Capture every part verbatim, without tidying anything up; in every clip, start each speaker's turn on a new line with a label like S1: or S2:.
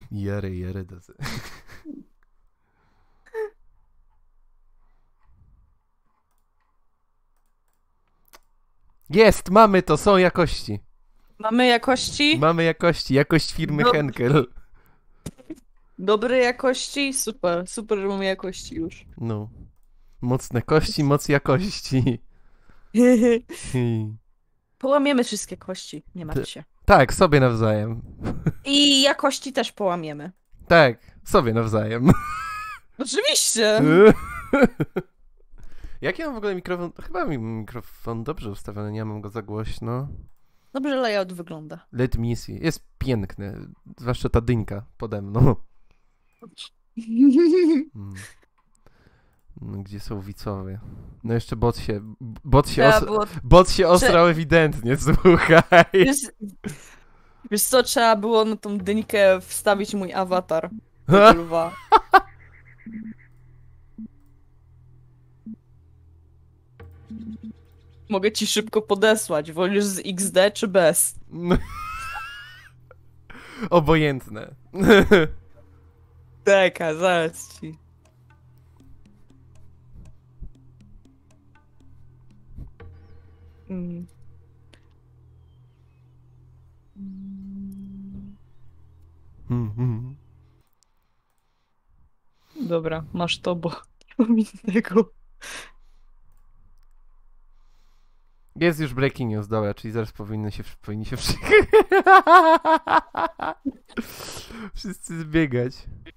S1: Jary, jary. Dozy. Jest, mamy to, są jakości.
S2: Mamy jakości?
S1: Mamy jakości, jakość firmy
S2: Dob
S1: Henkel.
S2: Dobre jakości? Super, super, że mamy jakości już.
S1: No. Mocne kości, moc jakości.
S2: Połamiemy wszystkie kości, nie martw się.
S1: Tak, sobie nawzajem.
S2: I jakości też połamiemy.
S1: Tak, sobie nawzajem.
S2: Oczywiście!
S1: Jaki mam w ogóle mikrofon? Chyba mi mikrofon dobrze ustawiony, nie mam go za głośno.
S2: Dobrze layout wygląda.
S1: Let me see. Jest piękny, zwłaszcza ta dynka pode mną. Mm. No, gdzie są widzowie? No jeszcze bot się... Bot się, os...
S2: było...
S1: bot się osrał Prze... ewidentnie, słuchaj.
S2: Wiesz, wiesz co, trzeba było na tą dynkę wstawić mój awatar. Lwa. Mogę ci szybko podesłać. Wolisz z X D czy bez?
S1: Obojętne.
S2: Tak, a zaraz ci. Mm.
S1: Mm.
S2: Dobra, masz to, bo nie mam innego.
S1: Jest już breaking news, dobra, czyli zaraz powinny się, powinni się wszyscy... wszyscy zbiegać.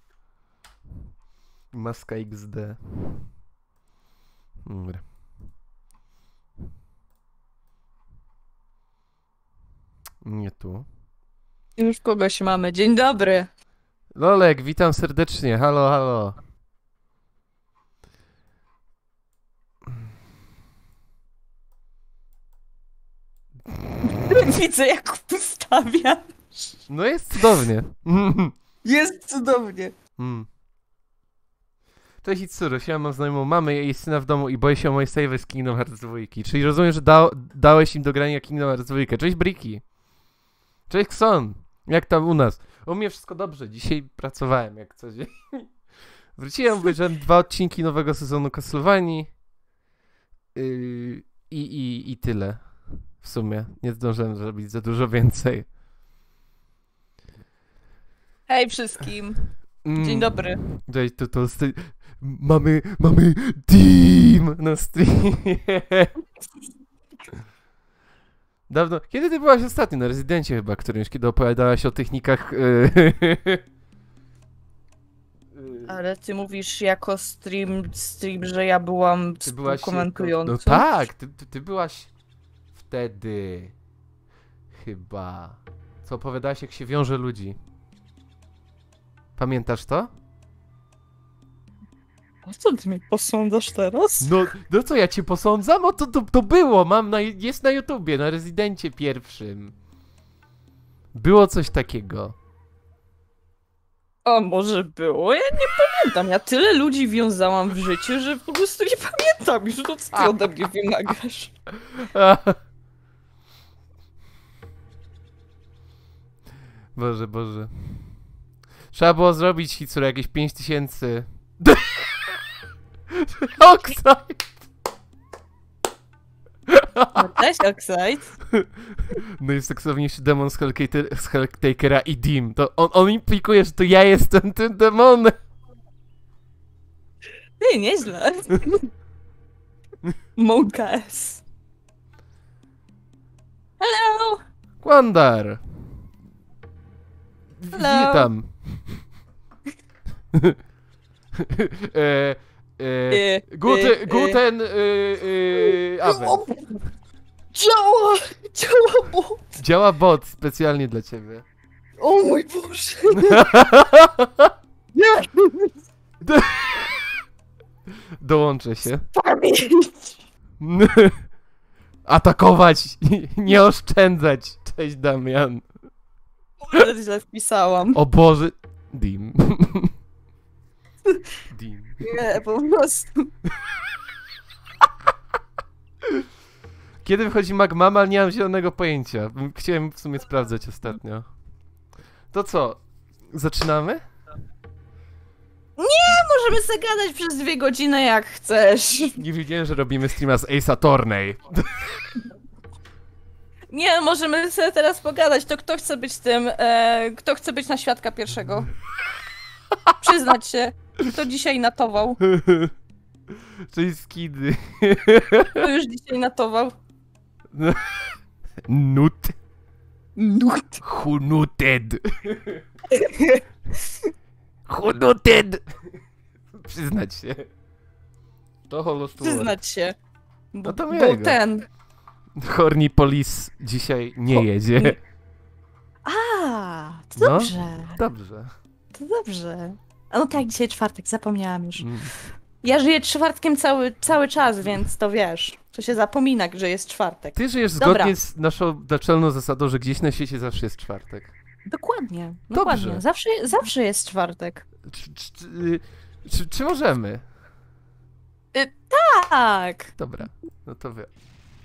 S1: Maska X D. Dobra. Nie tu.
S2: Już kogoś mamy. Dzień dobry.
S1: Lolek, witam serdecznie. Halo, halo.
S2: Widzę, jak ustawiasz.
S1: No jest cudownie.
S2: Jest cudownie.
S1: Mm. Cześć Itsuru, ja mam znajomą mamę i jej syna w domu i boję się o moje save z Kingdom Hearts dwa. Czyli rozumiem, że da dałeś im do grania Kingdom Hearts dwa. Cześć Briki. Cześć Kson. Jak tam u nas? U mnie wszystko dobrze. Dzisiaj pracowałem jak co dzień. Wróciłem, obejrzałem dwa odcinki nowego sezonu Castlevanii. Yy, i, i, I tyle. W sumie. Nie zdążyłem zrobić za dużo więcej.
S2: Hej wszystkim. Dzień dobry.
S1: Cześć, to, to st- mamy, mamy team na streamie. Dawno. Kiedy ty byłaś ostatnio? Na Rezydencie chyba którymś, kiedy opowiadałaś o technikach...
S2: Ale ty mówisz jako stream, stream, że ja byłam komentującą.
S1: No tak, ty, ty, ty byłaś wtedy chyba. Co opowiadałaś, jak się wiąże ludzi. Pamiętasz to?
S2: O co ty mnie posądzasz teraz?
S1: No, no co ja cię posądzam? O to, to, to było, mam na, jest na YouTubie, na Rezydencie pierwszym. Było coś takiego.
S2: O, może było? Ja nie pamiętam. Ja tyle ludzi wiązałam w życiu, że po prostu nie pamiętam już, to co ty ode mnie wymagasz.
S1: Boże, Boże. Trzeba było zrobić Hitsuru jakieś pięć tysięcy. Oxide!
S2: Cześć, Oxide.
S1: Najseksowniejszy demon z Helltakera i Dim. To on, on implikuje, że to ja jestem tym demonem.
S2: Ty, nieźle. Monka S. Hello!
S1: Quandar!
S2: Hello.
S1: Witam. e, e, guten, guten, e, e, Abend.
S2: Działa! Działa bot!
S1: Działa bot specjalnie dla ciebie.
S2: O mój Boże! Nie!
S1: Dołączę się.
S2: Pamięć!
S1: Atakować! Nie oszczędzać! Cześć Damian.
S2: Ale źle wpisałam.
S1: O Boże... Dim. Dim.
S2: Nie, po prostu.
S1: Kiedy wychodzi Magmama, ale nie mam zielonego pojęcia. Chciałem w sumie sprawdzać ostatnio. To co? Zaczynamy?
S2: Możemy sobie gadać przez dwie godziny jak chcesz.
S1: Nie wiedziałem, że robimy streama z Ace Attorney.
S2: Nie, możemy sobie teraz pogadać. To kto chce być tym, e, kto chce być na świadka pierwszego? Przyznać się, kto dzisiaj natował.
S1: Cześć skidy.
S2: Kto już dzisiaj natował?
S1: Nut.
S2: Nut.
S1: Hunuted. Hunuted. Przyznać się. To holostuło.
S2: Przyznać się. Bo,
S1: No to
S2: bo
S1: miłego.
S2: ten.
S1: Horny Police dzisiaj nie jedzie.
S2: A, to
S1: No.
S2: dobrze.
S1: Dobrze.
S2: To dobrze. A no tak, dzisiaj czwartek, zapomniałam już.
S1: Mm.
S2: Ja żyję czwartkiem cały, cały czas, więc to wiesz. To się zapomina, że jest czwartek.
S1: Ty żyjesz
S2: Dobra.
S1: zgodnie z naszą naczelną zasadą, że gdzieś na świecie zawsze jest czwartek.
S2: Dokładnie.
S1: Dobrze.
S2: Dokładnie. Zawsze, zawsze jest czwartek.
S1: Czy, czy, czy, czy, czy możemy?
S2: Tak.
S1: Dobra, no to wy.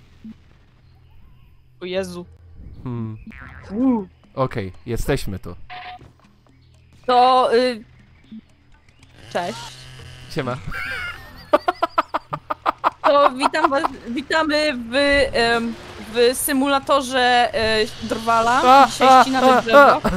S2: O Jezu.
S1: Hmm.
S2: Uh.
S1: Okej, jesteśmy tu.
S2: To... Y... Cześć.
S1: Siema.
S2: To witam was, witamy w, em, w symulatorze e, Drwala.
S1: A,
S2: Dzisiaj
S1: a,
S2: ścinamy
S1: a,
S2: drzewo.
S1: a.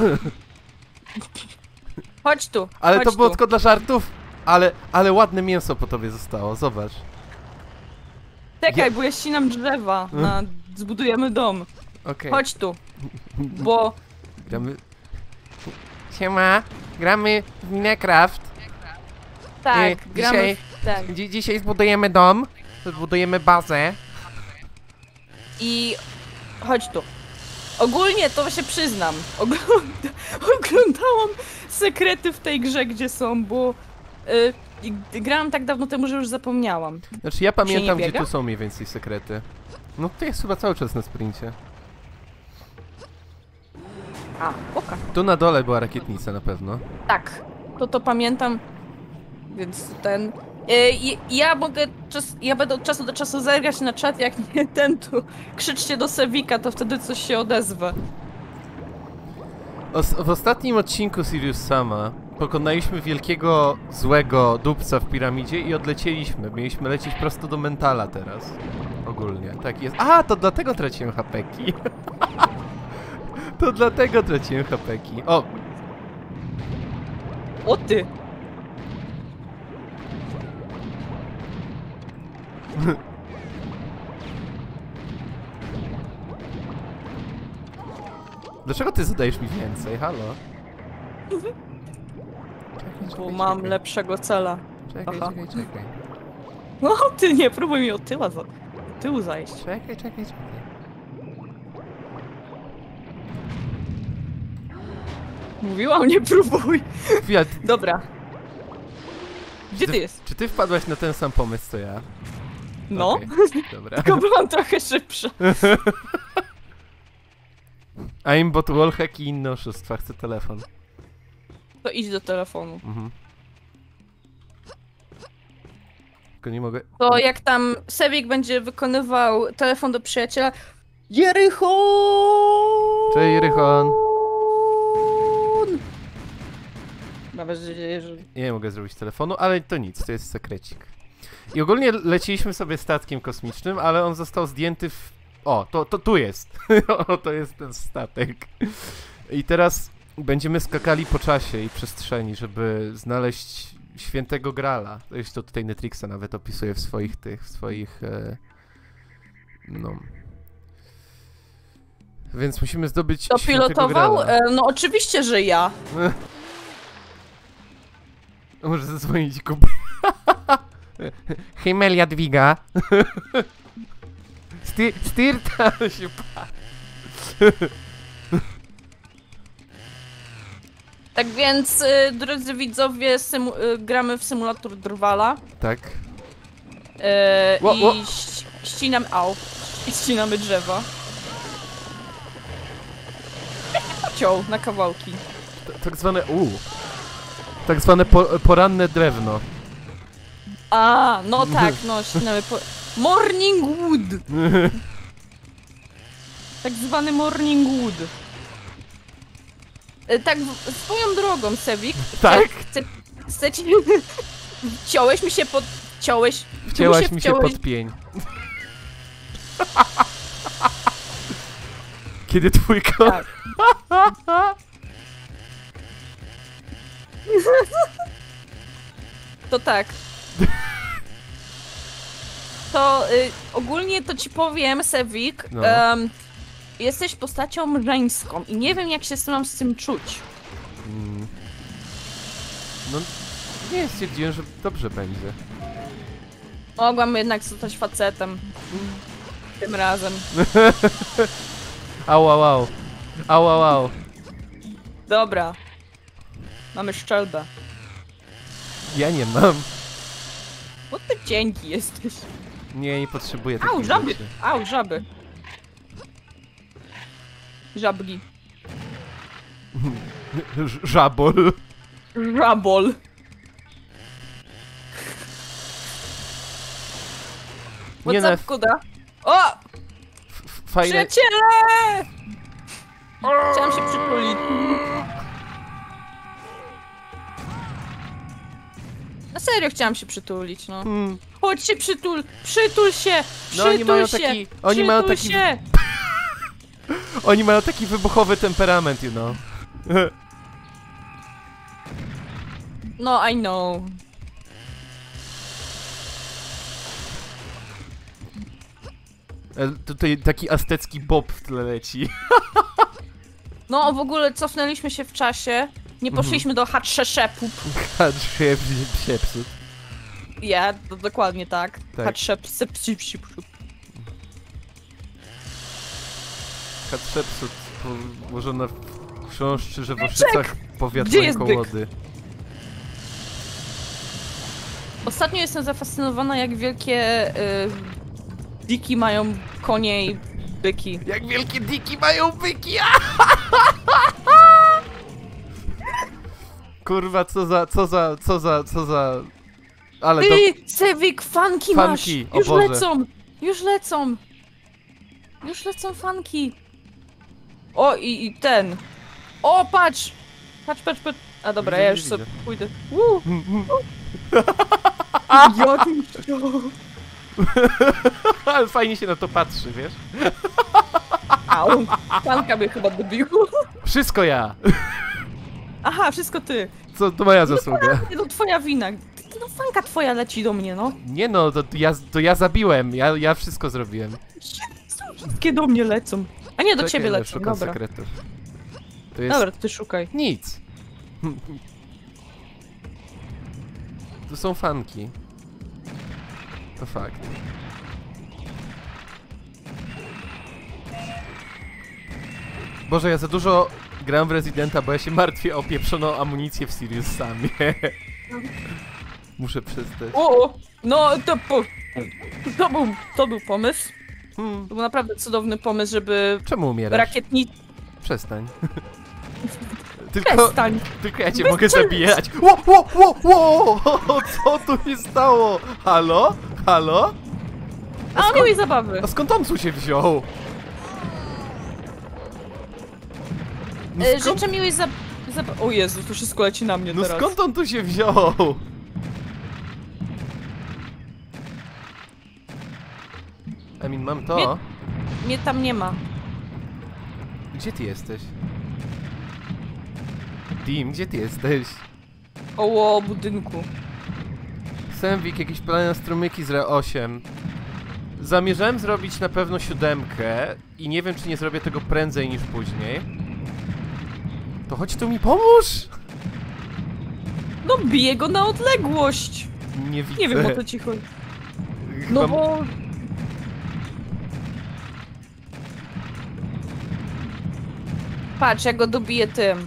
S2: Chodź tu.
S1: Ale
S2: chodź
S1: to było
S2: tu.
S1: tylko dla żartów. Ale, ale ładne mięso po tobie zostało, zobacz.
S2: Czekaj,
S1: Ja-
S2: bo ja ścinam drzewa. Na... Zbudujemy dom.
S1: Okej.
S2: Chodź tu. Bo...
S1: Gramy... Siema, gramy w Minecraft.
S2: Tak,
S1: Y,
S2: gramy...
S1: dzisiaj-
S2: w- Tak.
S1: Dzi dzisiaj zbudujemy dom. Zbudujemy bazę.
S2: I... Chodź tu. Ogólnie to się przyznam. Ogląda... Oglądałam sekrety w tej grze, gdzie są, bo... Y... i grałam tak dawno temu, że już zapomniałam.
S1: Znaczy ja pamiętam,
S2: nie
S1: gdzie
S2: biega?
S1: tu są mniej więcej sekrety. No to jest chyba cały czas na sprincie.
S2: A, oka.
S1: Tu na dole była rakietnica na pewno.
S2: Tak, to to pamiętam, więc ten... E, i- ja mogę, czas, ja będę od czasu do czasu zerkać na czat, jak nie ten, to krzyczcie do Sewika, to wtedy coś się odezwę.
S1: Os w ostatnim odcinku Sirius Sama pokonaliśmy wielkiego, złego dupca w piramidzie i odlecieliśmy. Mieliśmy lecieć prosto do Mentala teraz. Ogólnie, tak jest. A, to dlatego traciłem hapeki. To dlatego traciłem hapeki. O,
S2: O ty!
S1: dlaczego ty zadajesz mi więcej? Halo? Czekaj,
S2: Bo
S1: czekaj,
S2: mam
S1: czekaj.
S2: lepszego cela.
S1: Czekaj,
S2: Aha.
S1: czekaj, czekaj.
S2: No ty nie, próbuj mi od tyła za... od tyłu zajść.
S1: Czekaj, czekaj, czekaj.
S2: Mówiłam, nie próbuj.
S1: Chwila,
S2: Dobra. Gdzie
S1: ty-
S2: ty jest?
S1: czy ty wpadłaś na ten sam pomysł co ja?
S2: No,
S1: Okej, dobra.
S2: tylko byłam trochę szybsza.
S1: Aimbot, wallhack i inne oszustwa. Chcę telefon.
S2: To idź do telefonu.
S1: Mhm. Tylko nie mogę...
S2: To jak tam Sewik będzie wykonywał telefon do przyjaciela. Jericho!
S1: Cześć, Rychon.
S2: Nawet, że... że-
S1: Nie mogę zrobić telefonu, ale to nic, to jest sekrecik. I ogólnie leciliśmy sobie statkiem kosmicznym, ale on został zdjęty w... O, to, to tu jest. O, to jest ten statek. I teraz będziemy skakali po czasie i przestrzeni, żeby znaleźć świętego Grala. To jest to tutaj Netrixa nawet opisuje w swoich tych, w swoich... E... No... Więc musimy zdobyć
S2: To
S1: świętego
S2: pilotował?
S1: Grala.
S2: E, no oczywiście, że ja.
S1: Może zadzwonić Kuba. Himmel Jadwiga. Sti Stirta się pa.
S2: Tak więc, y, drodzy widzowie, symu- y, gramy w symulator Drwala.
S1: Tak.
S2: Y,
S1: Ło, ło.
S2: I ś- ścinam... Au. I ścinamy drzewa. Ciął na kawałki.
S1: T tak zwane. U. Tak zwane po poranne drewno.
S2: A, no tak, no ścinamy po... Morning wood! Tak zwany morning wood. Y, tak, w- swoją drogą, Sewik.
S1: Tak?
S2: Chcę, chcę ci... Wciąłeś mi się pod... Wciąłeś... tu
S1: Wcięłaś mi się
S2: wciąłeś-
S1: pod pień. Kiedy twój kot...
S2: Tak. To tak. To y, ogólnie to ci powiem, Sewik,
S1: No.
S2: em, jesteś postacią żeńską i nie wiem jak się mam z tym czuć.
S1: Mm. No, nie, stwierdziłem, że dobrze będzie.
S2: Mogłam jednak zostać facetem. Tym razem.
S1: Au, au, au. Au, au, au.
S2: Dobra. Mamy szczelbę.
S1: Ja nie mam.
S2: Bo ty cienki jesteś.
S1: Nie, nie potrzebuję
S2: Au,
S1: takich
S2: żaby!
S1: rzeczy.
S2: Au, żaby. Żabki.
S1: Ż- Żabol.
S2: Żabol.
S1: Nie,
S2: What's
S1: no,
S2: up, kuda? O!
S1: f- f- fajne...
S2: Przyjaciele! Chciałam się przytulić. Na serio chciałam się przytulić, no.
S1: Hmm.
S2: Chodź się przytul, przytul się,
S1: No, oni
S2: przytul
S1: mają
S2: się,
S1: taki- oni mają
S2: przytul
S1: taki-
S2: się.
S1: Oni mają taki wybuchowy temperament, you know.
S2: No, I know.
S1: E, Tutaj taki aztecki bob w tle leci.
S2: No, w ogóle cofnęliśmy się w czasie. Nie poszliśmy do Hatshepsut.
S1: Siepsut.
S2: Ja, to dokładnie tak.
S1: Tak.
S2: Hatshepsut.
S1: Hatshepsut położona w chrząszczy żebrowszycach powiat
S2: Gdzie jest byk?
S1: rękołody.
S2: Ostatnio jestem zafascynowana, jak wielkie y, diki mają konie i byki.
S1: Jak wielkie diki mają byki! Kurwa, co za, co za, co za, co za... Ale to...
S2: Ty, Sewik, fanki masz!
S1: Fanki, o
S2: Już
S1: Boże.
S2: lecą! Już lecą! Już lecą fanki! O, i, i ten! O, patrz! Patrz, patrz, patrz! A dobra,
S1: Widzę,
S2: ja już
S1: widzę.
S2: sobie pójdę. Woo. Jakim to?
S1: Ale fajnie się na to patrzy, wiesz?
S2: Au, fanka mnie chyba dobił.
S1: Wszystko ja!
S2: Aha, wszystko ty.
S1: Co, to moja zasługa.
S2: Nie, to twoja wina. No fanka twoja leci do mnie, no.
S1: Nie no, to ja, to ja zabiłem, ja, ja wszystko zrobiłem.
S2: Wszystkie do mnie lecą. A nie, do
S1: Czekaj,
S2: ciebie
S1: ale
S2: lecą,
S1: szukam
S2: dobra.
S1: sekretów. To jest...
S2: Dobra, to ty szukaj.
S1: Nic. Tu są fanki. To fakt. Boże, ja za dużo gram w Residenta, bo ja się martwię o pieprzoną amunicję w Sirius Samie. Muszę przestać.
S2: O, no to po... To był, to był pomysł.
S1: Hmm.
S2: To był naprawdę cudowny pomysł, żeby
S1: Czemu umierasz?
S2: rakietnicy...
S1: Przestań. Tylko,
S2: Przestań.
S1: tylko ja cię
S2: Bez
S1: mogę
S2: celu.
S1: zabijać. Ło, ło, ło, ło! Co tu się stało? Halo? Halo?
S2: A on miłej zabawy.
S1: A skąd on tu się wziął? No
S2: E,
S1: skąd,
S2: Życzę miłej zab... zab... O Jezu, to wszystko leci na mnie
S1: no
S2: teraz.
S1: skąd on tu się wziął? I mean, mam to.
S2: Mnie- Mnie tam nie ma.
S1: Gdzie ty jesteś? Dim, gdzie ty jesteś?
S2: Oło, budynku.
S1: Semwik, jakieś plany na strumyki z R E osiem. Zamierzałem zrobić na pewno siódemkę i nie wiem, czy nie zrobię tego prędzej niż później. To chodź tu mi pomóż!
S2: No biję go na odległość.
S1: Nie widzę.
S2: Nie wiem, o co ci chodzi.
S1: Chyba...
S2: No bo... Patrz, ja go dobiję tym.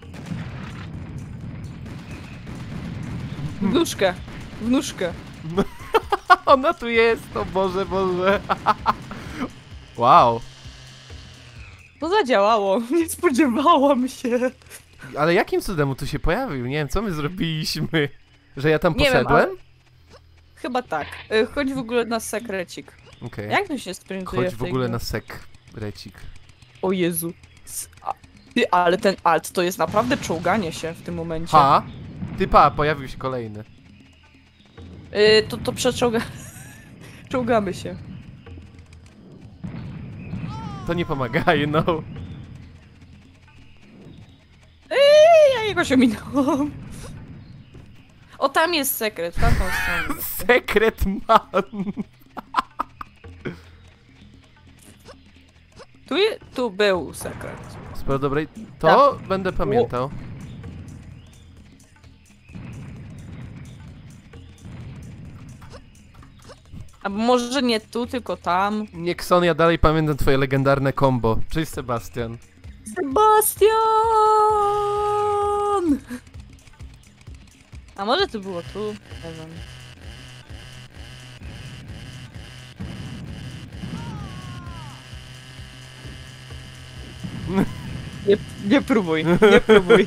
S2: W nóżkę. W nóżkę.
S1: Ona tu jest, o Boże, Boże. Wow.
S2: To zadziałało. Nie spodziewałam się.
S1: Ale jakim cudem tu się pojawił? Nie wiem, co my zrobiliśmy. Że ja tam
S2: Nie wiem,
S1: poszedłem?
S2: ale- Chyba tak. Y, Chodź w ogóle na sekrecik.
S1: Okej.
S2: Jak to się sprintuje
S1: Chodź
S2: w
S1: w
S2: tej
S1: ogóle
S2: grze?
S1: na sek, recik.
S2: O Jezu. S- a- Ty, ale ten alt to jest naprawdę czołganie się w tym momencie.
S1: Ha! Ty pa, pojawił się kolejny.
S2: Yy, to to przeczołga... Czołgamy się.
S1: To nie pomaga, no.
S2: Ej, ja jego się minąłam. O, tam jest sekret, w tamtą stronę.
S1: Sekret man!
S2: Tu, je, tu był sekret.
S1: Sporo dobrej... To będę pamiętał.
S2: A może nie tu, tylko tam.
S1: Nie Kson, ja dalej pamiętam twoje legendarne combo. Cześć Sebastian.
S2: Sebastian! A może to było tu? Nie wiem. Nie, nie próbuj, nie próbuj.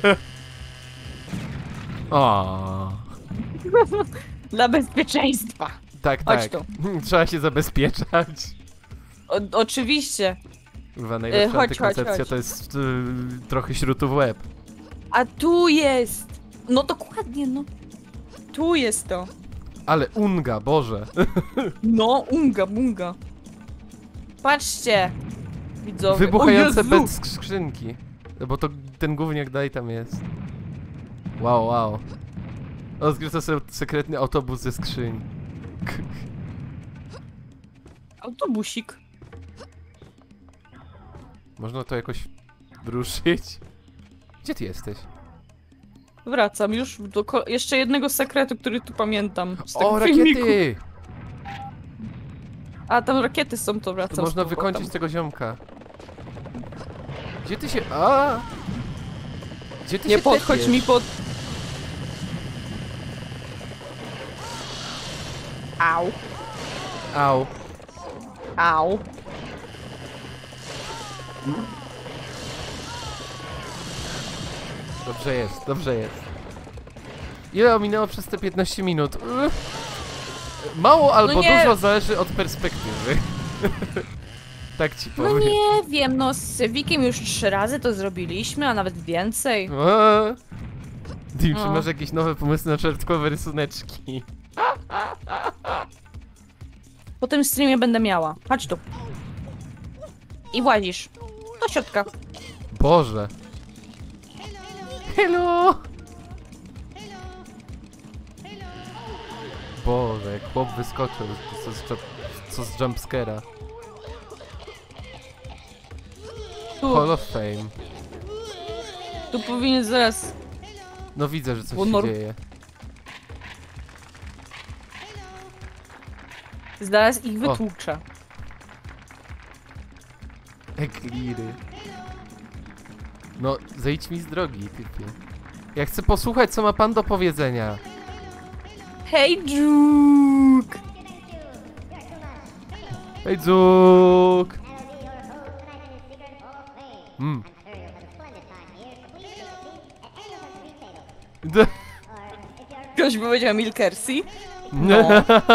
S1: O.
S2: Dla bezpieczeństwa.
S1: Tak,
S2: Chodź
S1: tak.
S2: tu.
S1: Trzeba się zabezpieczać.
S2: O, oczywiście.
S1: Chyba najlepsza
S2: chodź,
S1: antykoncepcja
S2: chodź, chodź.
S1: to jest y, trochę śrutu w łeb.
S2: A tu jest. No dokładnie, no. Tu jest to.
S1: Ale unga, Boże.
S2: No, unga, bunga. Patrzcie. Widzowie.
S1: Wybuchające
S2: O Jezu!
S1: bez skrzynki. No bo to ten gówniak dalej tam jest. Wow, wow. Odkryto sobie sekretny autobus ze skrzyni.
S2: Autobusik.
S1: Można to jakoś ruszyć? Gdzie ty jesteś?
S2: Wracam już do ko- jeszcze jednego sekretu, który tu pamiętam z tego
S1: O,
S2: filmiku.
S1: rakiety!
S2: A tam rakiety są, to wracam.
S1: To można
S2: z powrotem.
S1: wykończyć tego ziomka. Gdzie ty się... A! Gdzie ty
S2: Nie
S1: się
S2: podchodź
S1: tepiesz?
S2: mi pod... Au.
S1: Au.
S2: Au.
S1: Dobrze jest, dobrze jest. Ile ominęło przez te piętnaście minut? Uff. Mało albo
S2: No nie.
S1: dużo zależy od perspektywy. Tak ci
S2: No
S1: powiem.
S2: nie wiem, no z Wikiem już trzy razy to zrobiliśmy, a nawet więcej.
S1: Eee. Dim, czy
S2: No.
S1: masz jakieś nowe pomysły na czerwkowe rysuneczki?
S2: Po tym streamie będę miała. Chodź tu. I włazisz. Do środka.
S1: Boże. Hello! Boże, jak chłop wyskoczył co z, jump, co z jumpscare'a.
S2: Tu,
S1: Hall of Fame.
S2: tu powinien zaraz...
S1: No widzę, że coś się
S2: Honor.
S1: dzieje.
S2: Zaraz ich wytłuczę.
S1: Ekliry. No, zejdź mi z drogi, typie. Ja chcę posłuchać, co ma pan do powiedzenia.
S2: Hej, Juke!
S1: Hej, Dzuk! Mm. D-
S2: Ktoś powiedział Milkersi?
S1: No.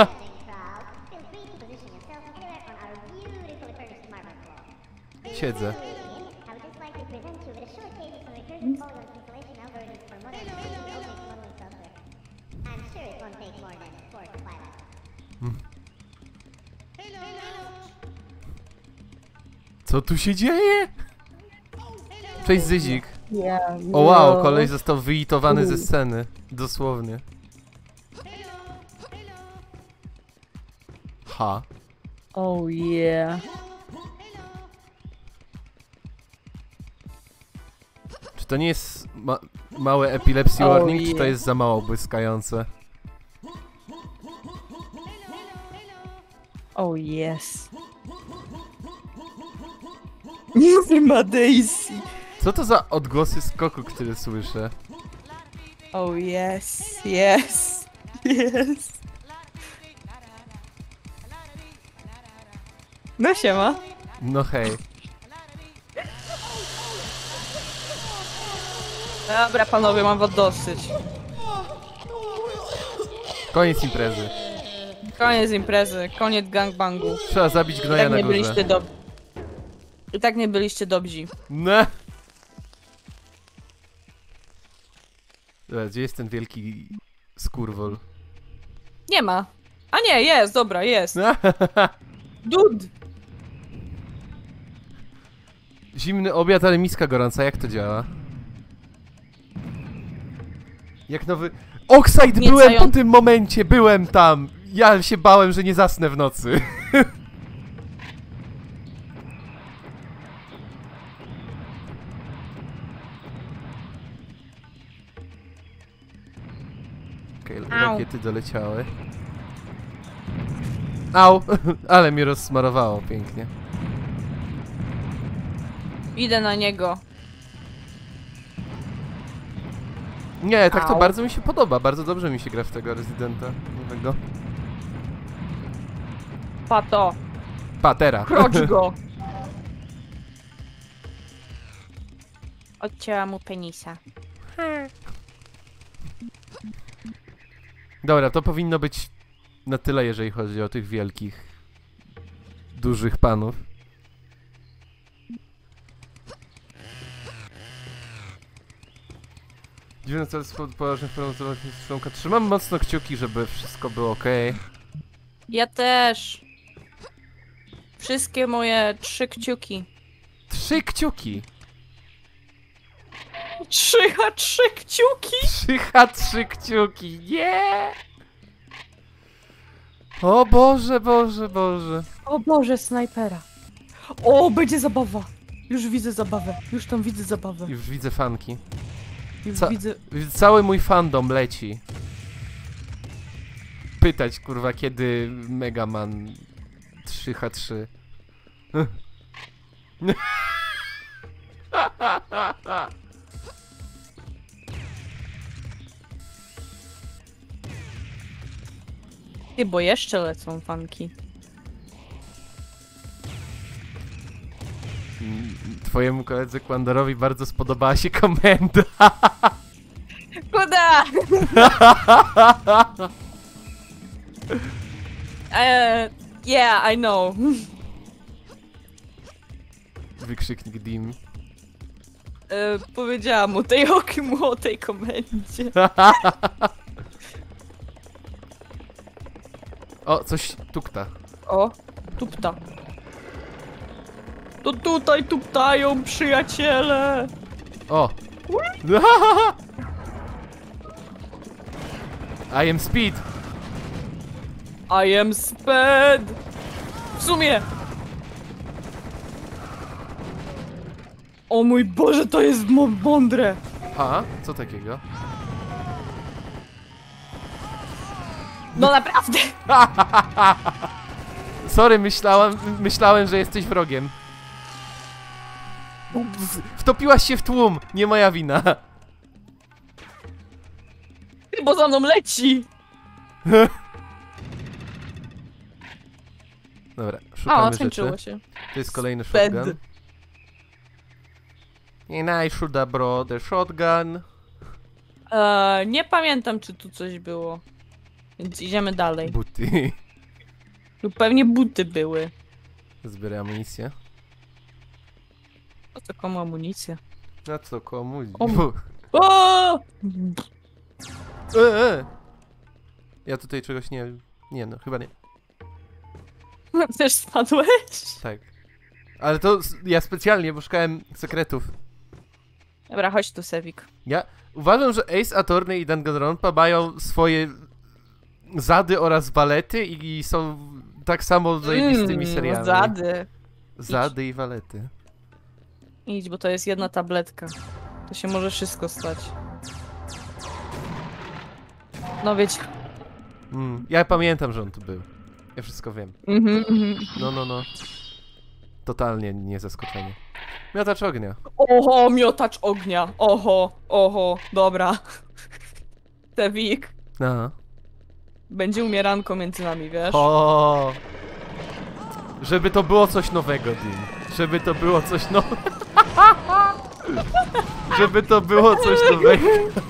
S1: Siedzę. Co tu się dzieje? Cześć, Zyzik.
S2: Yeah,
S1: O wow, koleś został wyitowany ze sceny. Dosłownie. Ha.
S2: Oh yeah.
S1: Czy to nie jest ma małe epilepsy
S2: Oh,
S1: warning, czy to
S2: yeah.
S1: jest za mało błyskające?
S2: Oh yes. Nie ma Daisy.
S1: Co to za odgłosy skoku, które słyszę?
S2: Oh yes, yes, yes. No siema.
S1: No hej.
S2: Dobra panowie, mam was dosyć.
S1: Koniec imprezy.
S2: Koniec imprezy, koniec gangbangu.
S1: Trzeba zabić
S2: I
S1: gnoja
S2: tak
S1: na
S2: nie
S1: górze.
S2: byliście do... I tak nie byliście dobrzy.
S1: No. Dobra, gdzie jest ten wielki skurwol?
S2: Nie ma. A nie, jest, dobra, jest. Dud!
S1: Zimny obiad, ale miska gorąca, jak to działa? Jak nowy... Oxide,
S2: Podniecają-
S1: byłem po tym momencie, byłem tam! Ja się bałem, że nie zasnę w nocy. Okej, okay,
S2: Au.
S1: rakiety doleciały. Au! Ale mnie rozsmarowało pięknie.
S2: Idę na niego.
S1: Nie, tak to
S2: Au.
S1: bardzo mi się podoba, bardzo dobrze mi się gra w tego Residenta nowego.
S2: Pato,
S1: Patera.
S2: krocz go! Odcięła mu penisa.
S1: Dobra, to powinno być na tyle, jeżeli chodzi o tych wielkich, dużych panów. Dziwne co jest poważnych problemów z członka. Trzymam mocno kciuki, żeby wszystko było ok.
S2: Ja też. Wszystkie moje trzy kciuki.
S1: Trzy kciuki!
S2: Trzy a trzy kciuki!
S1: Trzy H trzy kciuki, nie! O Boże, Boże, Boże.
S2: O Boże, snajpera. O, będzie zabawa. Już widzę zabawę. Już tam widzę zabawę.
S1: Już widzę fanki.
S2: Już
S1: Ca-
S2: widzę...
S1: Cały mój fandom leci. Pytać, kurwa, kiedy Mega Man trzy H trzy.
S2: Ty, bo jeszcze lecą fanki.
S1: Twojemu koledze Kłandorowi bardzo spodobała się komenda.
S2: Kuda! uh, yeah, I know.
S1: Wykrzyknik Dim.
S2: Uh, powiedziałam mu tej oki mu o tej komendzie.
S1: O, coś tukta.
S2: O, tupta. To tutaj tuptają, przyjaciele!
S1: O! I am Speed!
S2: I am sped! W sumie! O mój Boże, to jest mo- mądre!
S1: A? Co takiego?
S2: No naprawdę!
S1: Sorry, myślałem, myślałem, że jesteś wrogiem. Ups, wtopiłaś się w tłum, nie moja wina.
S2: Bo za mną leci!
S1: Dobra,
S2: O,
S1: szukamy
S2: skończyło
S1: rzeczy.
S2: się.
S1: To jest kolejny
S2: Sped.
S1: shotgun. And I should have brought the shotgun.
S2: Eee, nie pamiętam, czy tu coś było. Więc idziemy dalej.
S1: Buty.
S2: Lub pewnie buty były.
S1: Zbieraj amunicję.
S2: Po co komu amunicję?
S1: Na co komu?
S2: O.
S1: Bu-
S2: O!
S1: E, e. Ja tutaj czegoś nie... Nie no, chyba nie.
S2: Też spadłeś?
S1: Tak. Ale to s- ja specjalnie, bo szukałem sekretów.
S2: Dobra, chodź tu, Sewik.
S1: Ja uważam, że Ace Attorney i Danganronpa mają swoje zady oraz walety i, i są tak samo zajebistymi
S2: Mm,
S1: serialami.
S2: Zady.
S1: Zady i walety.
S2: Idź, bo to jest jedna tabletka. To się może wszystko stać. No wiecie.
S1: Mm, ja pamiętam, że on tu był. Ja wszystko wiem.
S2: Mhm, mhm.
S1: No, no, no. Totalnie nie zaskoczenie. Miotacz ognia.
S2: Oho, miotacz ognia. Oho, oho, dobra. Sewik.
S1: Aha.
S2: Będzie umieranko między nami, wiesz?
S1: O. Żeby to było coś nowego, Dim. Żeby to było coś nowego. Żeby to było coś nowego.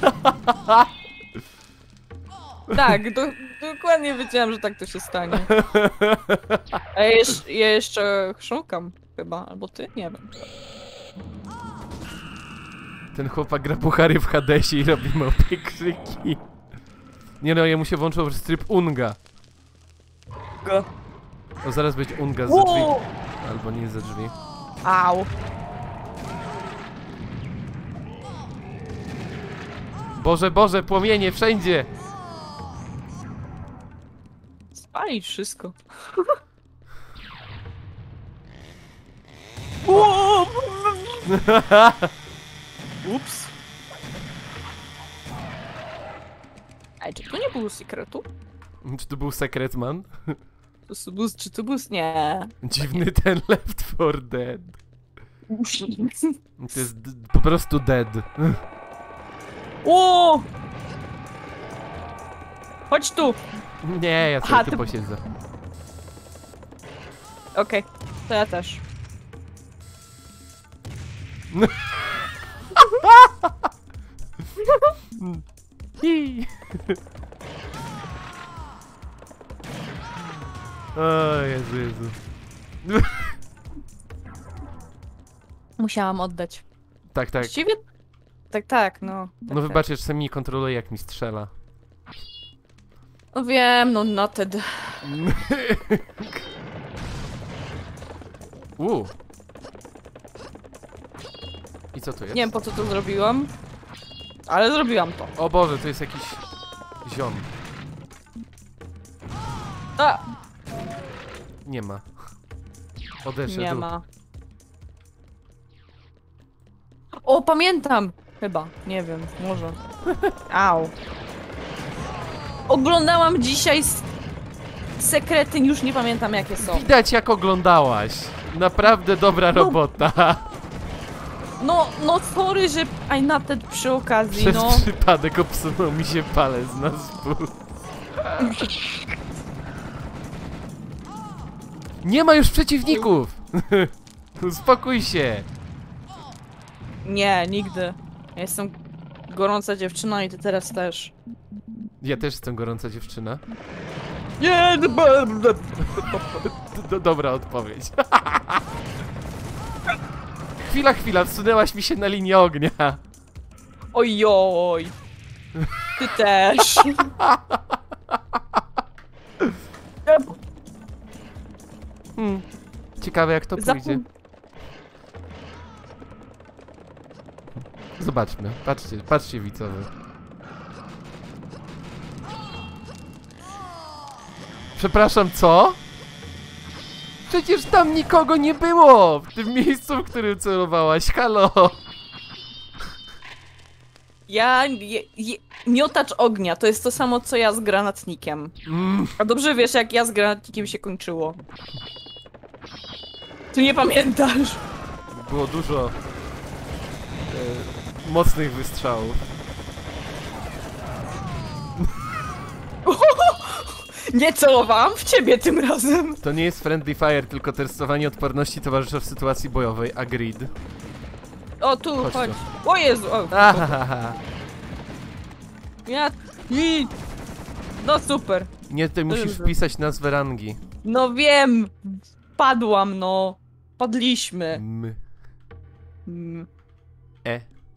S2: Tak, do, dokładnie wiedziałam, że tak to się stanie. A ja, jesz, ja jeszcze chrząkam chyba, albo ty? Nie wiem.
S1: Ten chłopak gra puchary w Hadesie i robi małpie krzyki. Nie no, jemu się włączył tryb Unga.
S2: Go.
S1: O, zaraz będzie Unga za drzwi.
S2: Wow.
S1: Albo nie za drzwi.
S2: Au.
S1: Boże, Boże, płomienie wszędzie!
S2: Spalić wszystko. Wow. Ups. Ej, czy to nie był sekretu?
S1: Czy to był Secretman?
S2: To był, czy to był... Nie.
S1: Dziwny ten Left four Dead. To jest po prostu dead.
S2: O! Chodź tu!
S1: Nie, ja sobie
S2: Aha,
S1: tu
S2: ty-
S1: posiedzę.
S2: Okej, to ja też.
S1: Hi. O Jezu, Jezu.
S2: Musiałam oddać.
S1: Tak, tak.
S2: Właściwie... Tak, tak, no. Tak,
S1: No
S2: tak.
S1: wybaczcie, czasem nie kontroluję jak mi strzela.
S2: No wiem, no noted.
S1: Uuu. I co tu jest?
S2: Nie wiem po co to zrobiłam, ale zrobiłam to.
S1: O Boże, tu jest jakiś ziom.
S2: A!
S1: Nie ma. Odeszedł.
S2: Nie ma. O, pamiętam! Chyba, nie wiem, może. Au. Oglądałam dzisiaj s- sekrety, już nie pamiętam jakie są.
S1: Widać jak oglądałaś. Naprawdę dobra
S2: No.
S1: robota.
S2: No, no sorry, że I noted przy okazji,
S1: Przez
S2: no.
S1: przypadek obsunął mi się palec na spód. Nie ma już przeciwników! Uspokój się!
S2: Nie, nigdy. Ja jestem gorąca dziewczyna i ty teraz też.
S1: Ja też jestem gorąca dziewczyna.
S2: Nie,
S1: D -d Dobra odpowiedź. Chwila, chwila, wsunęłaś mi się na linię ognia.
S2: ojoj. Ty też.
S1: Hmm. Ciekawe jak to pójdzie.
S2: Zapom-
S1: Zobaczmy, patrzcie, patrzcie widzowie. Przepraszam, co? Przecież tam nikogo nie było! W tym miejscu, w którym celowałaś, halo!
S2: Ja, je, je, miotacz ognia, to jest to samo co ja z granatnikiem.
S1: Mm,
S2: A dobrze wiesz jak ja z granatnikiem się kończyło. Ty nie pamiętasz.
S1: było dużo e, mocnych wystrzałów.
S2: Nie celowałam w ciebie tym razem.
S1: To nie jest friendly fire, tylko testowanie odporności towarzysza w sytuacji bojowej. Agreed.
S2: O, tu,
S1: Chodź
S2: chodź.
S1: tu.
S2: O Jezu, o.
S1: Ahaha.
S2: Ja... I... No super.
S1: Nie, ty musisz wpisać nazwę rangi.
S2: No wiem. Padłam, no. Padliśmy.
S1: M,
S2: Mm.
S1: E,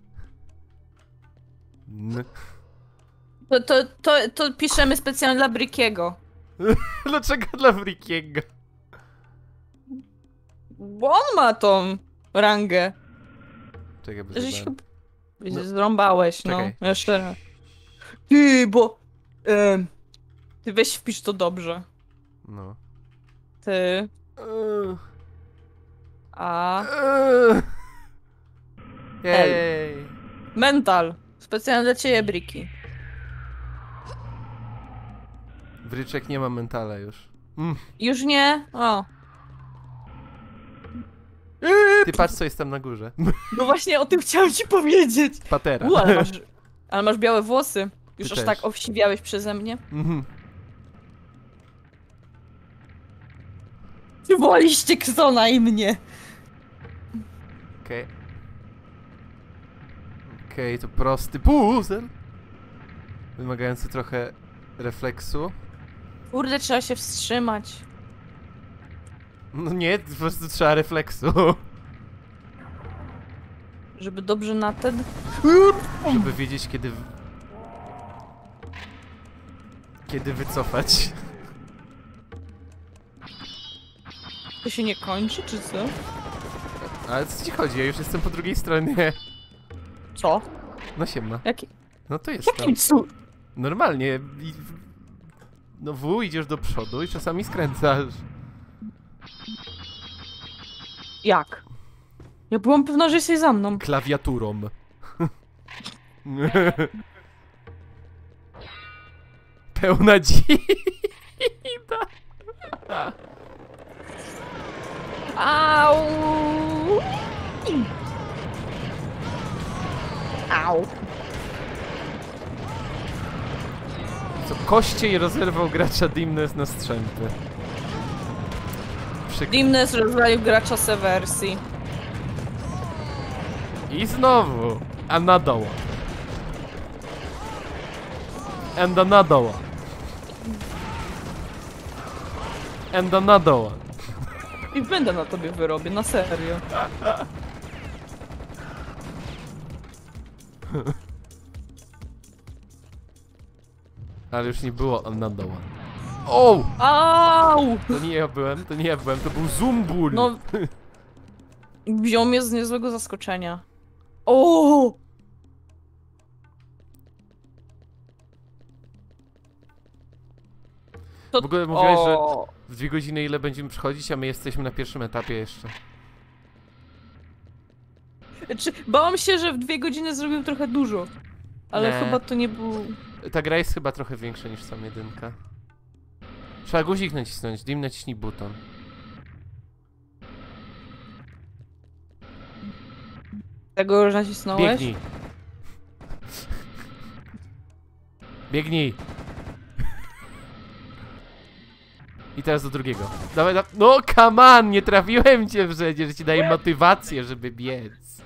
S1: N.
S2: To, to, to, to piszemy specjalnie dla Brickiego.
S1: Dlaczego dla Brickiego?
S2: Bo on ma tą rangę.
S1: Czekaj, bo
S2: Żeś
S1: zabrałem.
S2: chyba...
S1: No.
S2: Zrąbałeś, no.
S1: Czekaj.
S2: Jeszcze raz. Ty, bo... em, ty weź wpisz to dobrze.
S1: No.
S2: Ty...
S1: Eee,
S2: A...
S1: eee. Jej.
S2: Mental. Specjalnie dla ciebie, Briki.
S1: Bryczek nie ma mentala już. Mm.
S2: Już nie? O.
S1: Ty patrz co jest tam na górze.
S2: No właśnie o tym chciałam ci powiedzieć.
S1: Patera.
S2: U, ale masz... Ale masz białe włosy. Już
S1: Ty
S2: aż
S1: też.
S2: tak owsiwiałeś przeze mnie.
S1: Mhm.
S2: Ty woliście Ksona i mnie.
S1: Okej. Okay. Okej, okay, to prosty puzzle. Wymagający trochę refleksu.
S2: Kurde, trzeba się wstrzymać.
S1: No nie, po prostu trzeba refleksu.
S2: Żeby dobrze na ten...
S1: Żeby wiedzieć, kiedy... w- Kiedy wycofać.
S2: To się nie kończy, czy co?
S1: Ale co ci chodzi? Ja już jestem po drugiej stronie.
S2: Co?
S1: No siema.
S2: Jaki...
S1: No to jest tam.
S2: Jakim cu...
S1: Normalnie. i- No W idziesz do przodu i czasami skręcasz.
S2: Jak? Ja byłam pewna, że jesteś za mną.
S1: Klawiaturą. Pełna dzida.
S2: Au! Au!
S1: Co, kościej rozerwał gracza Dimness na strzępy. Przykro.
S2: Dimness rozwalił gracza Seversi.
S1: I znowu another one. And another one. And another one.
S2: I będę na tobie wyrobię, na serio.
S1: Ale już nie było another one. O!
S2: Au!
S1: To nie ja byłem, to nie ja byłem, to był Zumbul.
S2: No... Wziął mnie z niezłego zaskoczenia. O! To...
S1: W ogóle mówiłeś, że
S2: O!
S1: w dwie godziny ile będziemy przychodzić, a my jesteśmy na pierwszym etapie jeszcze.
S2: Czy, bałam się, że w dwie godziny zrobił trochę dużo. Ale
S1: Nie.
S2: chyba to nie był...
S1: Ta gra jest chyba trochę większa niż sam jedynka. Trzeba guzik nacisnąć, Dim naciśnij buton.
S2: Tego już nacisnąłeś?
S1: Biegnij. Biegnij. I teraz do drugiego. Dawaj, da... No come on, nie trafiłem cię przecież, że ci daje motywację, żeby biec.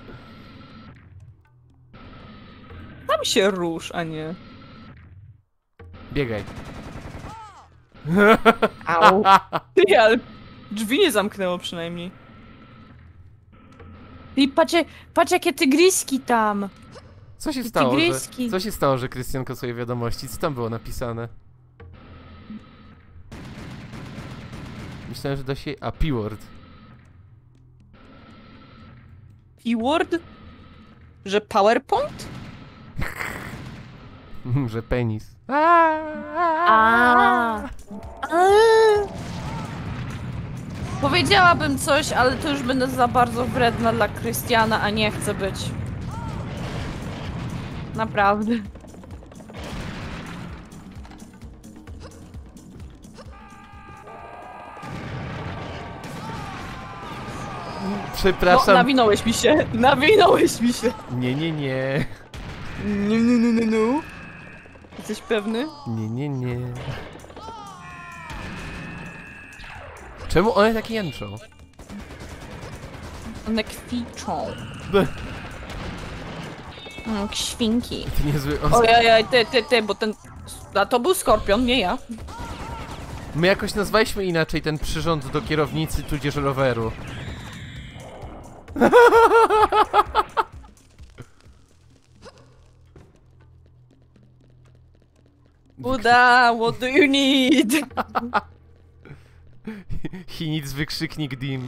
S2: Tam się rusz, a nie...
S1: Biegaj.
S2: Au. Ty, ale drzwi nie zamknęło przynajmniej. I patrz, jak- patrz jakie tygryski tam.
S1: Co się
S2: I
S1: stało, że...
S2: tygryski.
S1: Co się stało, że Krystian kasuje wiadomości? Co tam było napisane? Myślałem, że da się... A, P-word.
S2: Keyword? Że PowerPoint?
S1: Że penis.
S2: A. Powiedziałabym coś, ale to już będę za bardzo wredna dla Krystiana, a nie chcę być. Naprawdę. No,
S1: Przepraszam.
S2: nawinąłeś mi się, nawinąłeś mi się.
S1: Nie, nie, nie.
S2: No, no, no, no, no. Jesteś pewny?
S1: Nie, nie, nie. Czemu one tak jęczą?
S2: One kwiczą.
S1: Bleh.
S2: Mm, jak świnki.
S1: To niezły...
S2: Ojej, ty, ty, ty, bo ten... A to był skorpion, nie ja.
S1: My jakoś nazwaliśmy inaczej ten przyrząd do kierownicy tudzież roweru.
S2: Buda, what do you need?
S1: He needs wykrzyknik Dim.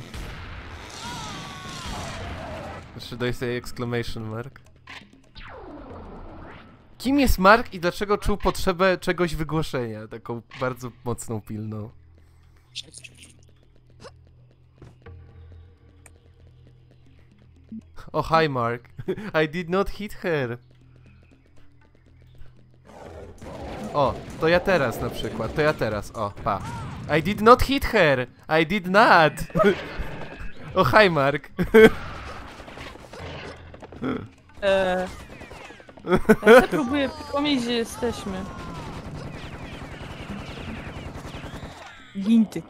S1: Should I say exclamation mark? Kim jest Mark i dlaczego czuł potrzebę czegoś wygłoszenia? Taką bardzo mocną, pilną. Oh, hi Mark. I did not hit her. O, to ja teraz na przykład, to ja teraz, o, pa. I did not hit her! I did not! Oh, hi Mark.
S2: Eee... Ja sobie próbuję przypomnieć, gdzie jesteśmy. Ginty.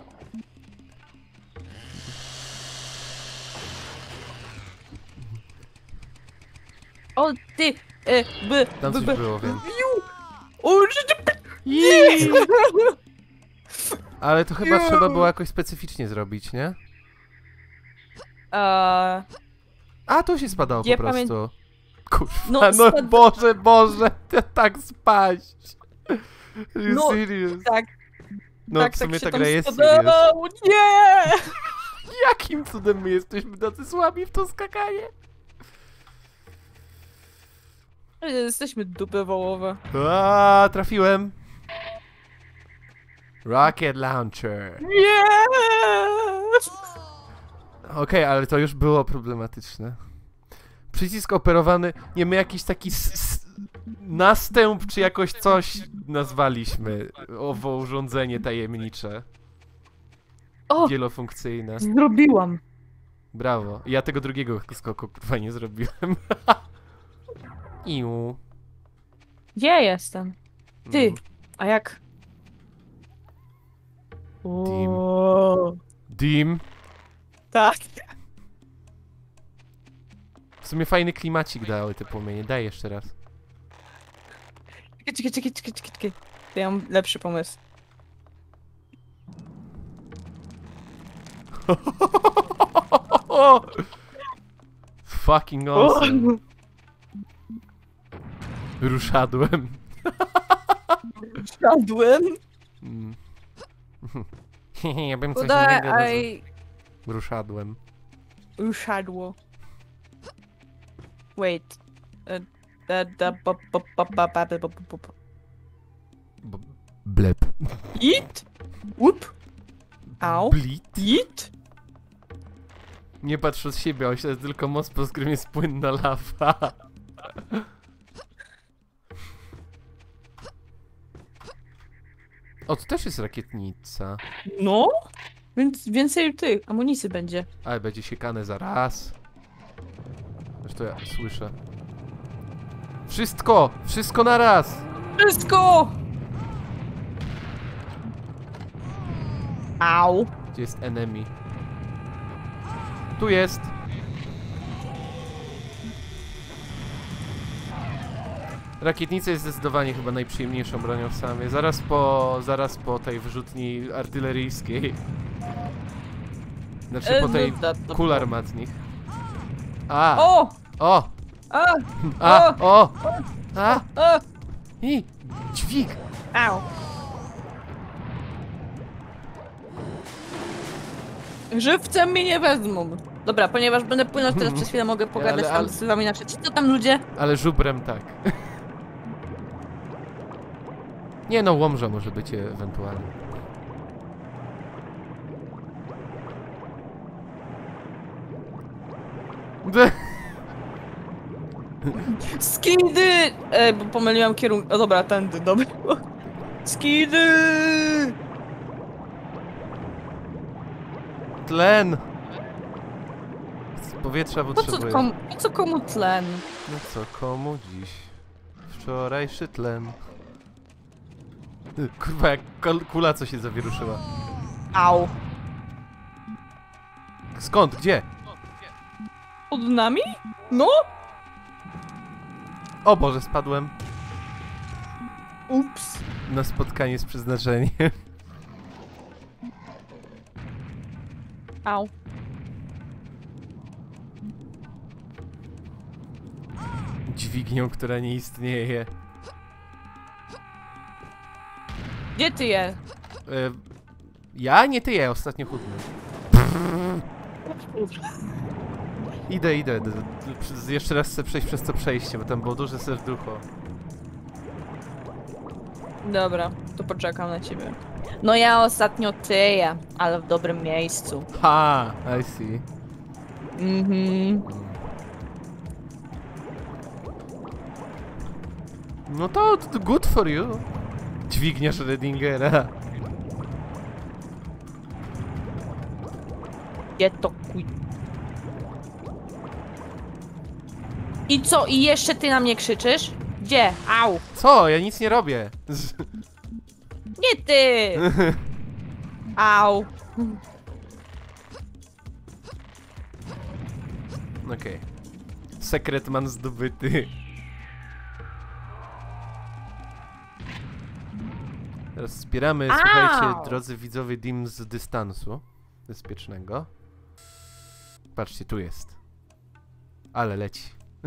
S2: O, ty! E, b,
S1: Tam
S2: b,
S1: coś
S2: b,
S1: było, wiem.
S2: Ju! O, że ty...
S1: Jej! Ale to chyba
S2: Ju!
S1: trzeba było jakoś specyficznie zrobić, nie?
S2: Eee...
S1: A, tu się spadało
S2: Ja
S1: po
S2: pamię-
S1: prostu. Kurwa,
S2: No,
S1: no,
S2: spad-
S1: Boże, Boże, to tak spaść. You
S2: No,
S1: serious?
S2: Tak,
S1: No,
S2: tak,
S1: w sumie
S2: tak się
S1: ta
S2: tam
S1: gra jest serious.
S2: spadało. Nie!
S1: Jakim cudem my jesteśmy tacy słabi w to skakanie?
S2: Jesteśmy dupy wołowe.
S1: A, trafiłem. Rocket launcher.
S2: Nie!
S1: Okej, ale to już było problematyczne. Przycisk operowany, nie, my jakiś taki s- s- następ, czy jakoś coś nazwaliśmy. Owo urządzenie tajemnicze.
S2: O!
S1: Wielofunkcyjne.
S2: Zrobiłam.
S1: Brawo. Ja tego drugiego skoku kurwa nie zrobiłem. Iu.
S2: Gdzie ja jestem? Ty.
S1: Mm.
S2: A jak?
S1: Dim.
S2: O,
S1: Dim.
S2: tak.
S1: W sumie fajny klimacik dały te płomienie. Daj jeszcze raz.
S2: Czekaj, czekaj, czekaj, czekaj, czekaj, czekaj. To ja mam lepszy pomysł.
S1: Fucking awesome. Ruszadłem.
S2: Siadłem.
S1: Mm. Ja bym coś
S2: Udaj,
S1: innego nazwał.
S2: aj...
S1: Ruszadłem.
S2: Usiadło. Wait. E, da, da, ba, ba, ba, ba, ba, ba, ba, ba, ba.
S1: B blep.
S2: It? Łup. Au.
S1: Blit?
S2: It?
S1: Nie patrz od siebie, on się tylko most, po którym jest płynna lawa. O, tu też jest rakietnica.
S2: No? Więc więcej tych amunicji będzie.
S1: Ale będzie siekane za raz. Zresztą ja słyszę. Wszystko! Wszystko na raz!
S2: Wszystko! Au.
S1: Gdzie jest enemy? Tu jest! Rakietnica jest zdecydowanie chyba najprzyjemniejszą bronią w samej. Zaraz po, zaraz po tej wyrzutni artyleryjskiej. Znaczy po tej kul armatnych. A!
S2: O!
S1: O!
S2: A!
S1: A! O! A!
S2: A!
S1: I! Dźwig!
S2: Au. Żywcem mnie nie wezmą. Dobra, ponieważ będę płynął teraz przez chwilę, mogę pogadać
S1: ale-
S2: tam z wami na czacie. Co tam ludzie?
S1: Ale żubrem tak. Nie no, łomża może być ewentualnie.
S2: Skidy! E, bo pomyliłam kierunek. O dobra, tędy, dobra. Skidy!
S1: Tlen! Z powietrza
S2: Po co,
S1: potrzebuję.
S2: komu, po co komu tlen?
S1: No co, komu dziś? Wczorajszy tlen. Ty, kurwa, jak kol- kula co się zawieruszyła.
S2: Au.
S1: Skąd? Gdzie?
S2: Pod nami? No?
S1: O Boże, spadłem
S2: Ups.
S1: na spotkanie z przeznaczeniem.
S2: Au.
S1: Dźwignią, która nie istnieje.
S2: Gdzie ty je?
S1: E, ja? Nie ty, ja ostatnio chudny. Idę, idę. D- d- przez- Jeszcze raz chcę przejść przez to przejście, bo tam było duże serducho.
S2: Dobra, to poczekam na ciebie. No ja ostatnio tyję, ale w dobrym miejscu.
S1: Ha! I see.
S2: Mhm.
S1: No to, to good for you. Dźwignia Schrödingera.
S2: Gdzie to kuj... I co? I jeszcze ty na mnie krzyczysz? Gdzie? Au!
S1: Co? Ja nic nie robię. Z-
S2: Nie ty! Au!
S1: Okej. Sekret man zdobyty. Teraz wspieramy,
S2: Au!
S1: słuchajcie, drodzy widzowie, dim z dystansu bezpiecznego. Patrzcie, tu jest. Ale leci.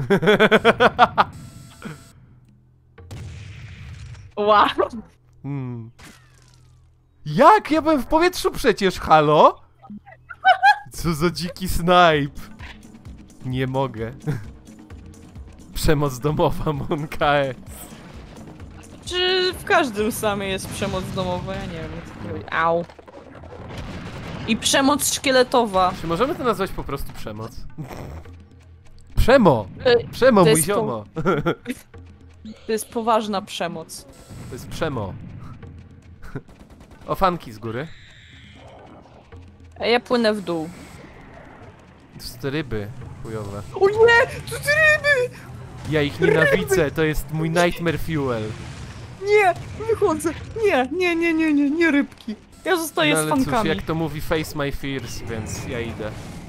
S2: Wow.
S1: Hmm. Jak? Ja byłem w powietrzu przecież, halo? Co za dziki snipe. Nie mogę. Przemoc domowa, Monka S.
S2: Czy w każdym samej jest przemoc domowa? Ja nie wiem, co powiedzieć. Au. I przemoc szkieletowa.
S1: Czy możemy to nazwać po prostu przemoc? Przemo!
S2: Y,
S1: Przemo,
S2: to
S1: mój
S2: jest po-
S1: ziomo!
S2: To jest poważna przemoc.
S1: To jest przemo. O, fanki z góry.
S2: A ja płynę w dół.
S1: To są te ryby chujowe.
S2: O nie! To ty ryby!
S1: Ja ich nienawidzę, to jest mój nightmare fuel.
S2: Nie! Wychodzę! Nie, nie, nie, nie, nie, nie rybki. Ja zostaję
S1: No
S2: z
S1: ale
S2: fankami.
S1: cóż, jak to mówi face my fears, więc ja idę.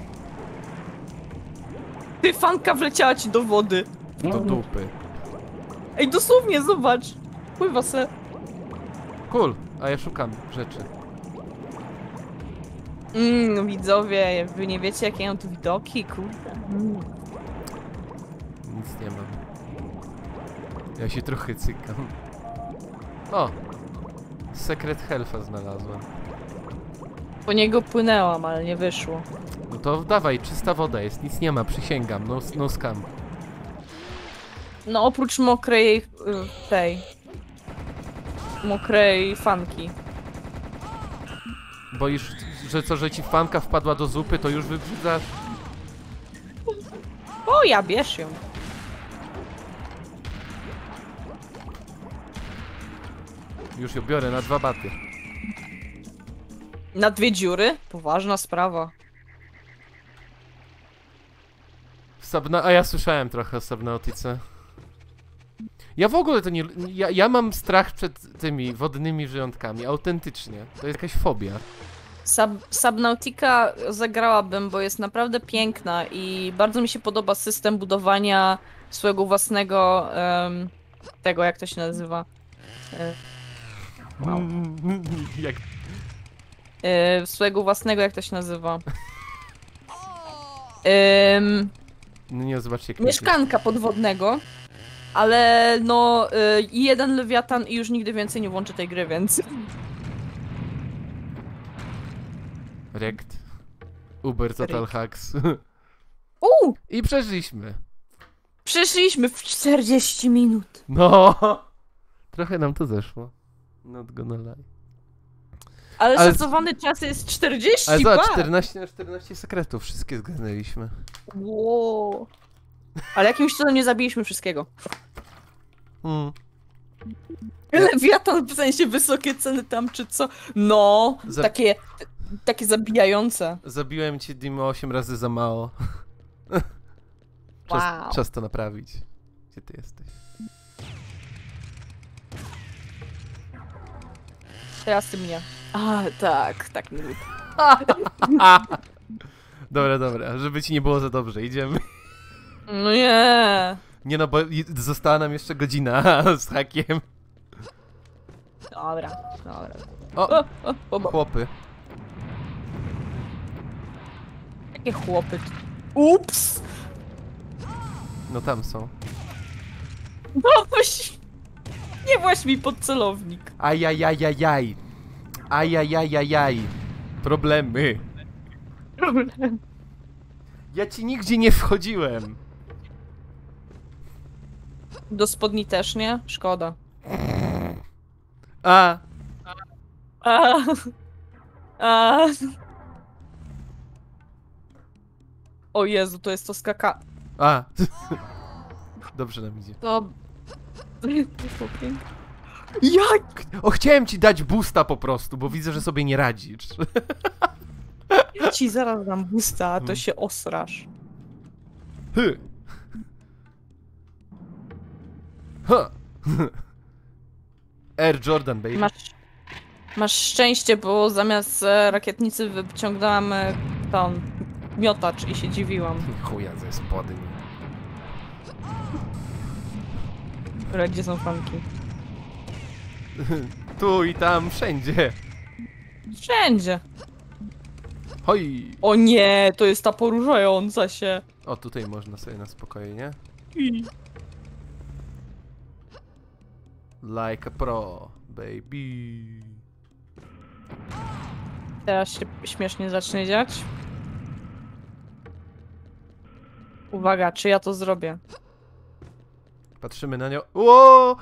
S2: Ty, fanka wleciała ci do wody.
S1: Do dupy.
S2: Ej, dosłownie, zobacz. Pływa se.
S1: Cool, a ja szukam rzeczy.
S2: Mmm, widzowie, wy nie wiecie jakie mam tu widoki, kurde. Mm.
S1: Nic nie mam. Ja się trochę cykam. O! Secret Health'a znalazłem.
S2: Po niego płynęłam, ale nie wyszło.
S1: No to dawaj, czysta woda jest, nic nie ma, przysięgam, no, no scam.
S2: No oprócz mokrej, y, tej... Mokrej fanki.
S1: Boisz, że co, że ci fanka wpadła do zupy, to już wybrzydzasz?
S2: O, ja bierz ją.
S1: Już ją biorę na dwa baty.
S2: Na dwie dziury? Poważna sprawa.
S1: Subna a ja słyszałem trochę o Subnautice. Ja w ogóle to nie... Ja, ja mam strach przed tymi wodnymi żyjątkami, autentycznie. To jest jakaś fobia.
S2: Sub Subnautica zagrałabym, bo jest naprawdę piękna i bardzo mi się podoba system budowania swojego własnego... em, tego, jak to się nazywa? E, Wow.
S1: Jak...
S2: e, swojego własnego, jak to się nazywa? Em,
S1: No nie, zobaczcie jak
S2: mieszkanka podwodnego, ale no y, jeden lewiatan i już nigdy więcej nie włączę tej gry, więc...
S1: Rekt. Uber Total
S2: Rekt.
S1: Hacks.
S2: Uuu!
S1: I przeżyliśmy.
S2: Przeszliśmy w czterdzieści minut.
S1: No. Trochę nam to zeszło. Not gonna lie.
S2: Ale,
S1: Ale-
S2: szacowany czas jest czterdzieści,
S1: Ale zobacz,
S2: ba!
S1: czternaście na czternaście sekretów, wszystkie zgarnęliśmy.
S2: Wow. Ale jakimś cudem nie zabiliśmy wszystkiego.
S1: Hmm.
S2: Lewiatan w sensie wysokie ceny tam czy co? No,
S1: Za-
S2: takie, takie zabijające.
S1: Zabiłem cię, Dimo, osiem razy za mało. czas,
S2: Wow.
S1: czas to naprawić. Gdzie ty jesteś?
S2: Teraz ty mnie. A, tak, tak mi lubię.
S1: Dobra, dobra, żeby ci nie było za dobrze, idziemy.
S2: No nie.
S1: Nie no, bo i- została nam jeszcze godzina z hakiem.
S2: Dobra, dobra.
S1: O,
S2: O, o, o, o.
S1: chłopy.
S2: Jakie chłopy. tu- Ups!
S1: No tam są.
S2: No weź... Nie właź mi pod celownik.
S1: Ajajajajaj. Ajajajajaj. Problemy.
S2: Problem.
S1: Ja ci nigdzie nie wchodziłem.
S2: Do spodni też nie? Szkoda.
S1: A,
S2: A, a. O Jezu, to jest to skaka...
S1: a. Dobrze nam idzie.
S2: To... Jak?
S1: O, chciałem ci dać boosta po prostu, bo widzę, że sobie nie radzisz.
S2: Ja ci zaraz dam busta, a to
S1: Hmm.
S2: się osrasz.
S1: Hy. Ha. Air Jordan, baby.
S2: Masz... Masz szczęście, bo zamiast e, rakietnicy wyciągnęłam e, tam miotacz i się dziwiłam.
S1: Chuja ze spodni.
S2: Które gdzie są fanki?
S1: Tu i tam, wszędzie.
S2: Wszędzie.
S1: Hoj.
S2: O nie, to jest ta poruszająca się.
S1: O, tutaj można sobie na spokojnie. Like a pro, baby.
S2: Teraz się śmiesznie zacznie dziać. Uwaga, czy ja to zrobię?
S1: Patrzymy na nią. Ło!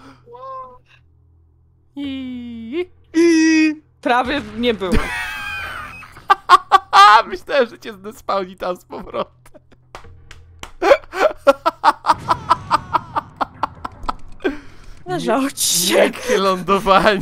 S1: I...
S2: Prawie nie było.
S1: Myślałem, że cię zdespałni tam z powrotem.
S2: Leżało ci się.
S1: Jakie lądowanie.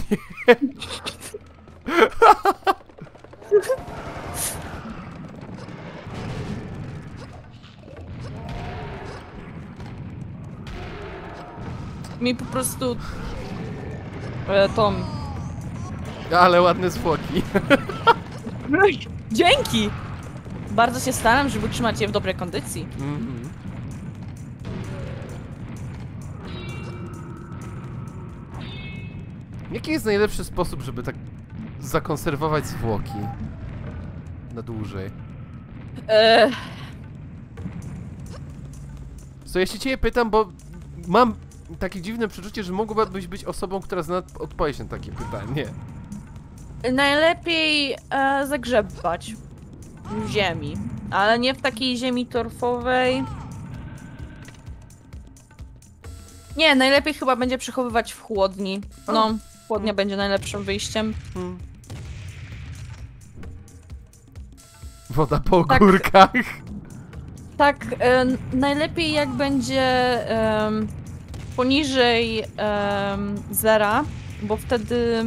S2: Mi po prostu... E, Tom.
S1: Ale ładne zwłoki.
S2: Dzięki! Bardzo się staram, żeby utrzymać je w dobrej kondycji.
S1: Mhm. Jaki jest najlepszy sposób, żeby tak zakonserwować zwłoki na dłużej?
S2: E,
S1: Co ja się ciebie pytam, bo mam takie dziwne przeczucie, że mogłabyś być osobą, która zna odpowiedź na takie pytanie.
S2: najlepiej e, zagrzebać w ziemi, ale nie w takiej ziemi torfowej. Nie, najlepiej chyba będzie przechowywać w chłodni. No, chłodnia będzie najlepszym wyjściem.
S1: Hmm. Woda po
S2: Tak.
S1: górkach.
S2: Tak, e, najlepiej jak będzie em, poniżej em, zera, bo wtedy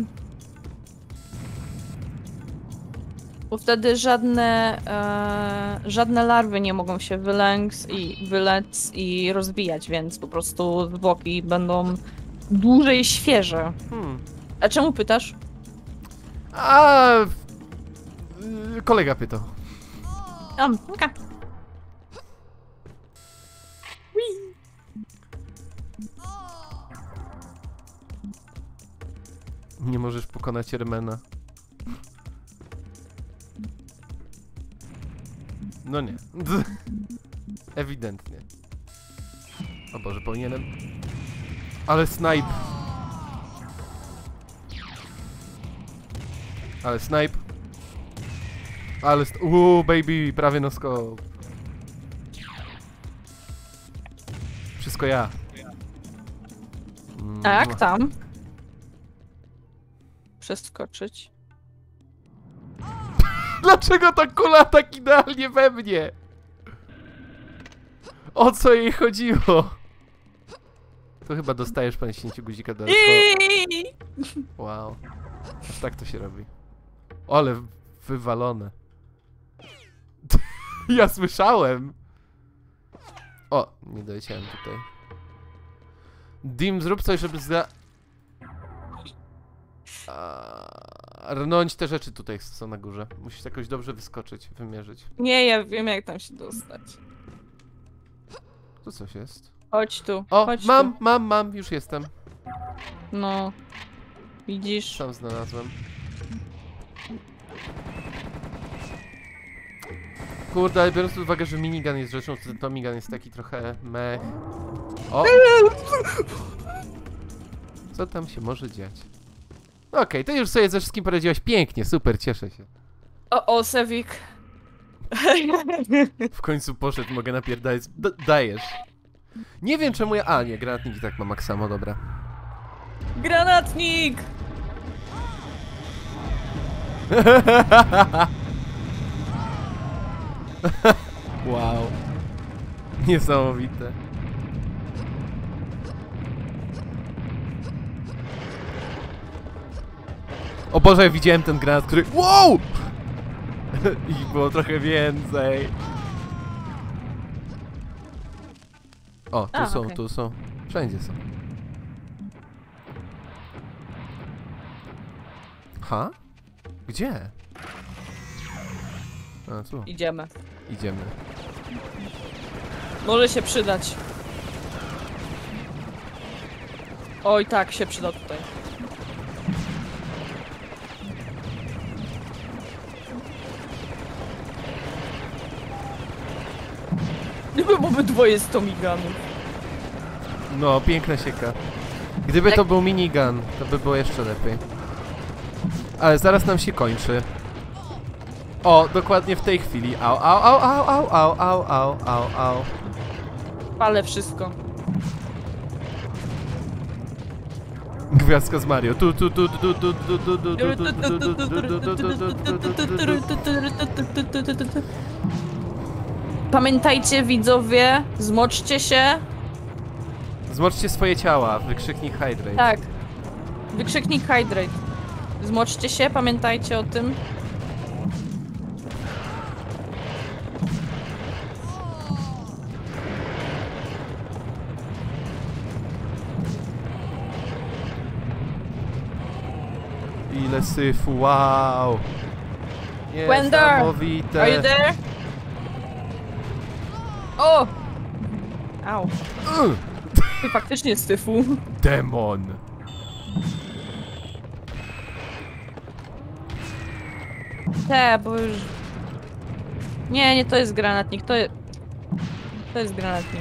S2: bo wtedy żadne e, żadne larwy nie mogą się wylęks i wylec i rozwijać, więc po prostu zwłoki będą dłużej świeże.
S1: Hmm.
S2: A czemu pytasz?
S1: A yy, kolega pytał.
S2: Um, okay.
S1: Nie możesz pokonać Ermena. No nie. Ewidentnie. O Boże, powinienem... Ale snipe. Ale snipe. Ale... st- Uuu, baby, prawie no scope. Wszystko ja. Mm.
S2: A jak tam? Przeskoczyć.
S1: Dlaczego ta kula tak idealnie we mnie? O co jej chodziło? To chyba dostajesz po naciśnięciu guzika dodatkowo.
S2: Iiii!
S1: Wow. Aż tak to się robi. Ale wywalone. Ja słyszałem. O, nie doleciałem tutaj. Dim, zrób coś, żeby zda... A, rnąć te rzeczy tutaj są na górze. Musisz jakoś dobrze wyskoczyć, wymierzyć.
S2: Nie, ja wiem jak tam się dostać.
S1: Tu coś jest.
S2: Chodź tu,
S1: O,
S2: chodź
S1: mam,
S2: tu.
S1: mam, mam, już jestem.
S2: No. Widzisz?
S1: Sam znalazłem. Kurde, ale biorąc pod uwagę, że minigun jest rzeczą, to ten Tomigun jest taki trochę mech. O! Co tam się może dziać? Okej, okay, to już sobie ze wszystkim poradziłaś pięknie, super, cieszę się.
S2: O, o, Sewik.
S1: W końcu poszedł, mogę napierdalać. D dajesz. Nie wiem czemu ja... A, nie, granatnik i tak mam tak samo, dobra.
S2: Granatnik!
S1: Wow. Niesamowite. O Boże, ja widziałem ten granat, który... Wow! Ich było trochę więcej. O, tu
S2: A,
S1: są,
S2: okay.
S1: tu są. Wszędzie są. Ha? Gdzie? A, tu.
S2: Idziemy.
S1: Idziemy.
S2: Może się przydać. Oj, tak, się przyda tutaj. Gdyby obydwoje z Tomiganów.
S1: No, piękna sieka. Gdyby
S2: Jak-
S1: to był minigun, to by było jeszcze lepiej. Ale zaraz nam się kończy. O, dokładnie w tej chwili. Au, au, au, au, au, au, au, au, au, au.
S2: Palę wszystko.
S1: Gwiazdka z Mario. Tu, tu, tu, tu, tu, tu, tu, tu, tu, tu, tu, tu, tu, tu, tu, tu.
S2: Pamiętajcie, widzowie, zmoczcie się.
S1: Zmoczcie swoje ciała. Wykrzyknik hydrate.
S2: Tak. Wykrzyknik hydrate. Zmoczcie się, pamiętajcie o tym.
S1: Ile syfu, wow!
S2: Wender! Are you
S1: Niesamowite!
S2: there? O! Au.
S1: Ugh,
S2: Ty faktycznie styfu.
S1: demon!
S2: Te, bo już... Nie, nie, to jest granatnik, to jest... To jest granatnik.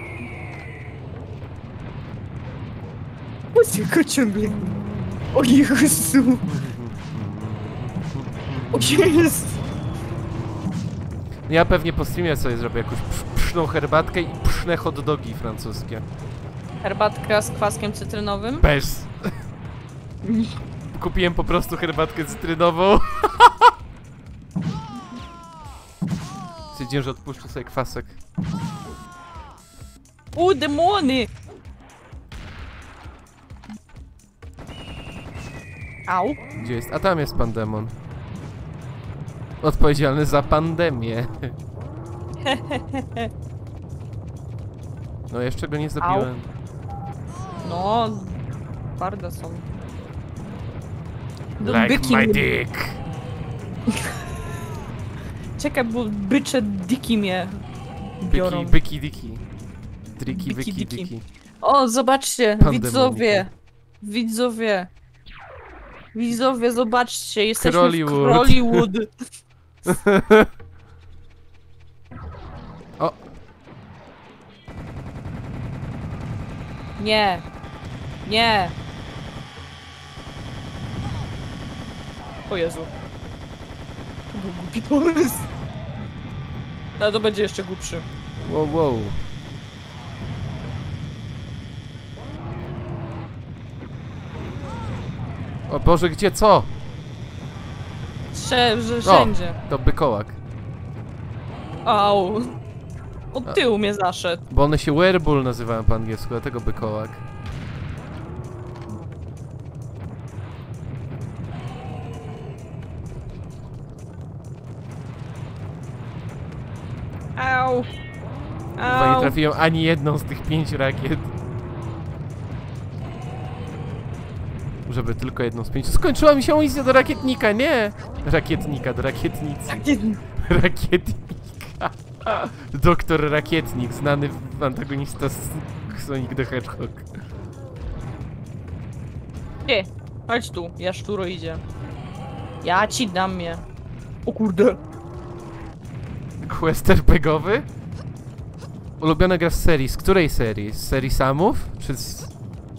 S2: Chodź, chodź mnie. O Jezu! O Jezu!
S1: Ja pewnie po streamie sobie zrobię jakąś psz- pszną herbatkę i pszne hot dogi francuskie.
S2: Herbatka z kwaskiem cytrynowym.
S1: Bez! Kupiłem po prostu herbatkę cytrynową. Stwierdziłem, że odpuszczę sobie kwasek.
S2: U, demony! Au.
S1: Gdzie jest? A tam jest pan demon. Odpowiedzialny za pandemię. No jeszcze go nie zabiłem.
S2: No, twarde są. Do
S1: Like
S2: byki
S1: my
S2: mnie-
S1: dick!
S2: Czekaj, bo bycze diki mnie biorą.
S1: Byki, byki, diki. Triki,
S2: Byki,
S1: byki,
S2: diki.
S1: diki.
S2: O, zobaczcie,
S1: Pandemonika.
S2: widzowie. Widzowie. Widzowie, zobaczcie, jesteśmy
S1: Krollywood.
S2: w Krollywood.
S1: O!
S2: Nie. Nie. O Jezu. To był głupi pomysł. Ale to będzie jeszcze głupszy.
S1: Wow, wow. O Boże, gdzie co?
S2: Strze że wszędzie.
S1: To bykołak.
S2: Au. Od tyłu mnie zaszedł.
S1: Bo one się werbull nazywają po angielsku, dlatego bykołak.
S2: Au.
S1: Chyba nie
S2: Au.
S1: trafiłem ani jedną z tych pięciu rakiet. Żeby tylko jedną z pięciu. Skończyła mi się amunicja do rakietnika, nie! Rakietnika, do rakietnicy. Rakietnika. Doktor Rakietnik, znany antagonista z Sonic the Hedgehog.
S2: Nie, chodź tu, jaszczuro idzie. Ja ci dam mnie. O kurde.
S1: Quest er pe gie owy? Ulubiona gra z serii. Z której serii? Z serii Samów? Czy z...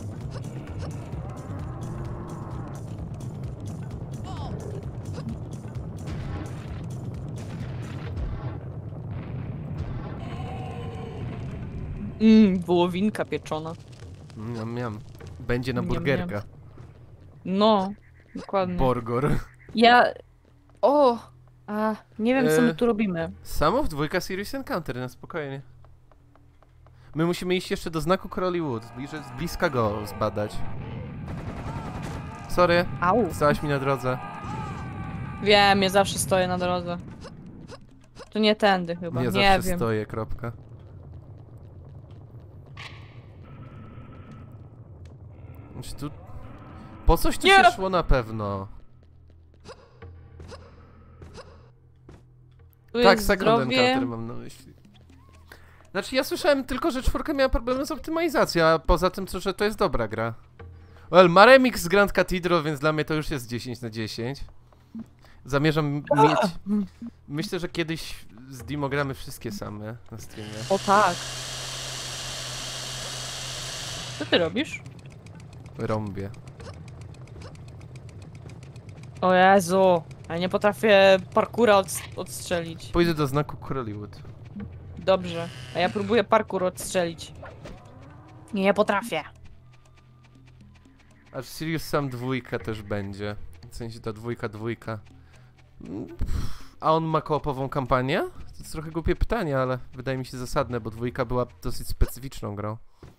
S2: Mmm, wołowinka pieczona.
S1: Miam, miam. Będzie na
S2: Miam,
S1: burgerka.
S2: No, dokładnie.
S1: Borgor.
S2: Ja... O! A, nie wiem co my
S1: E.
S2: tu robimy.
S1: Samów, dwójka Serious Encounter, na spokojnie. My musimy iść jeszcze do znaku Krollywood, bliżej, z bliska go zbadać. Sorry,
S2: Au.
S1: stałaś mi na drodze.
S2: Wiem, ja zawsze stoję na drodze. To nie tędy chyba,
S1: Ja
S2: nie
S1: zawsze
S2: wiem.
S1: stoję, kropka. Znaczy tu... Po coś tu
S2: Nie!
S1: się szło na pewno.
S2: Tu
S1: Tak,
S2: jest
S1: second
S2: zdrowie.
S1: encounter mam na myśli. Znaczy ja słyszałem tylko, że czwórka miała problemy z optymalizacją, a poza tym, co, że to jest dobra gra. Well, ma remix z Grand Cathedral, więc dla mnie to już jest dziesięć na dziesięć. Zamierzam mieć... Myślę, że kiedyś z Dimo gramy wszystkie same na streamie.
S2: O tak. Co ty robisz?
S1: Rąbię.
S2: O Jezu. Ja nie potrafię parkura od, odstrzelić.
S1: Pójdę do znaku Hollywood.
S2: Dobrze. A ja próbuję parkour odstrzelić. Nie, nie potrafię.
S1: Aż Serious Sam dwójka też będzie. W sensie ta dwójka, dwójka. Mm, A on ma koopową kampanię? To jest trochę głupie pytanie, ale wydaje mi się zasadne, bo dwójka była dosyć specyficzną grą.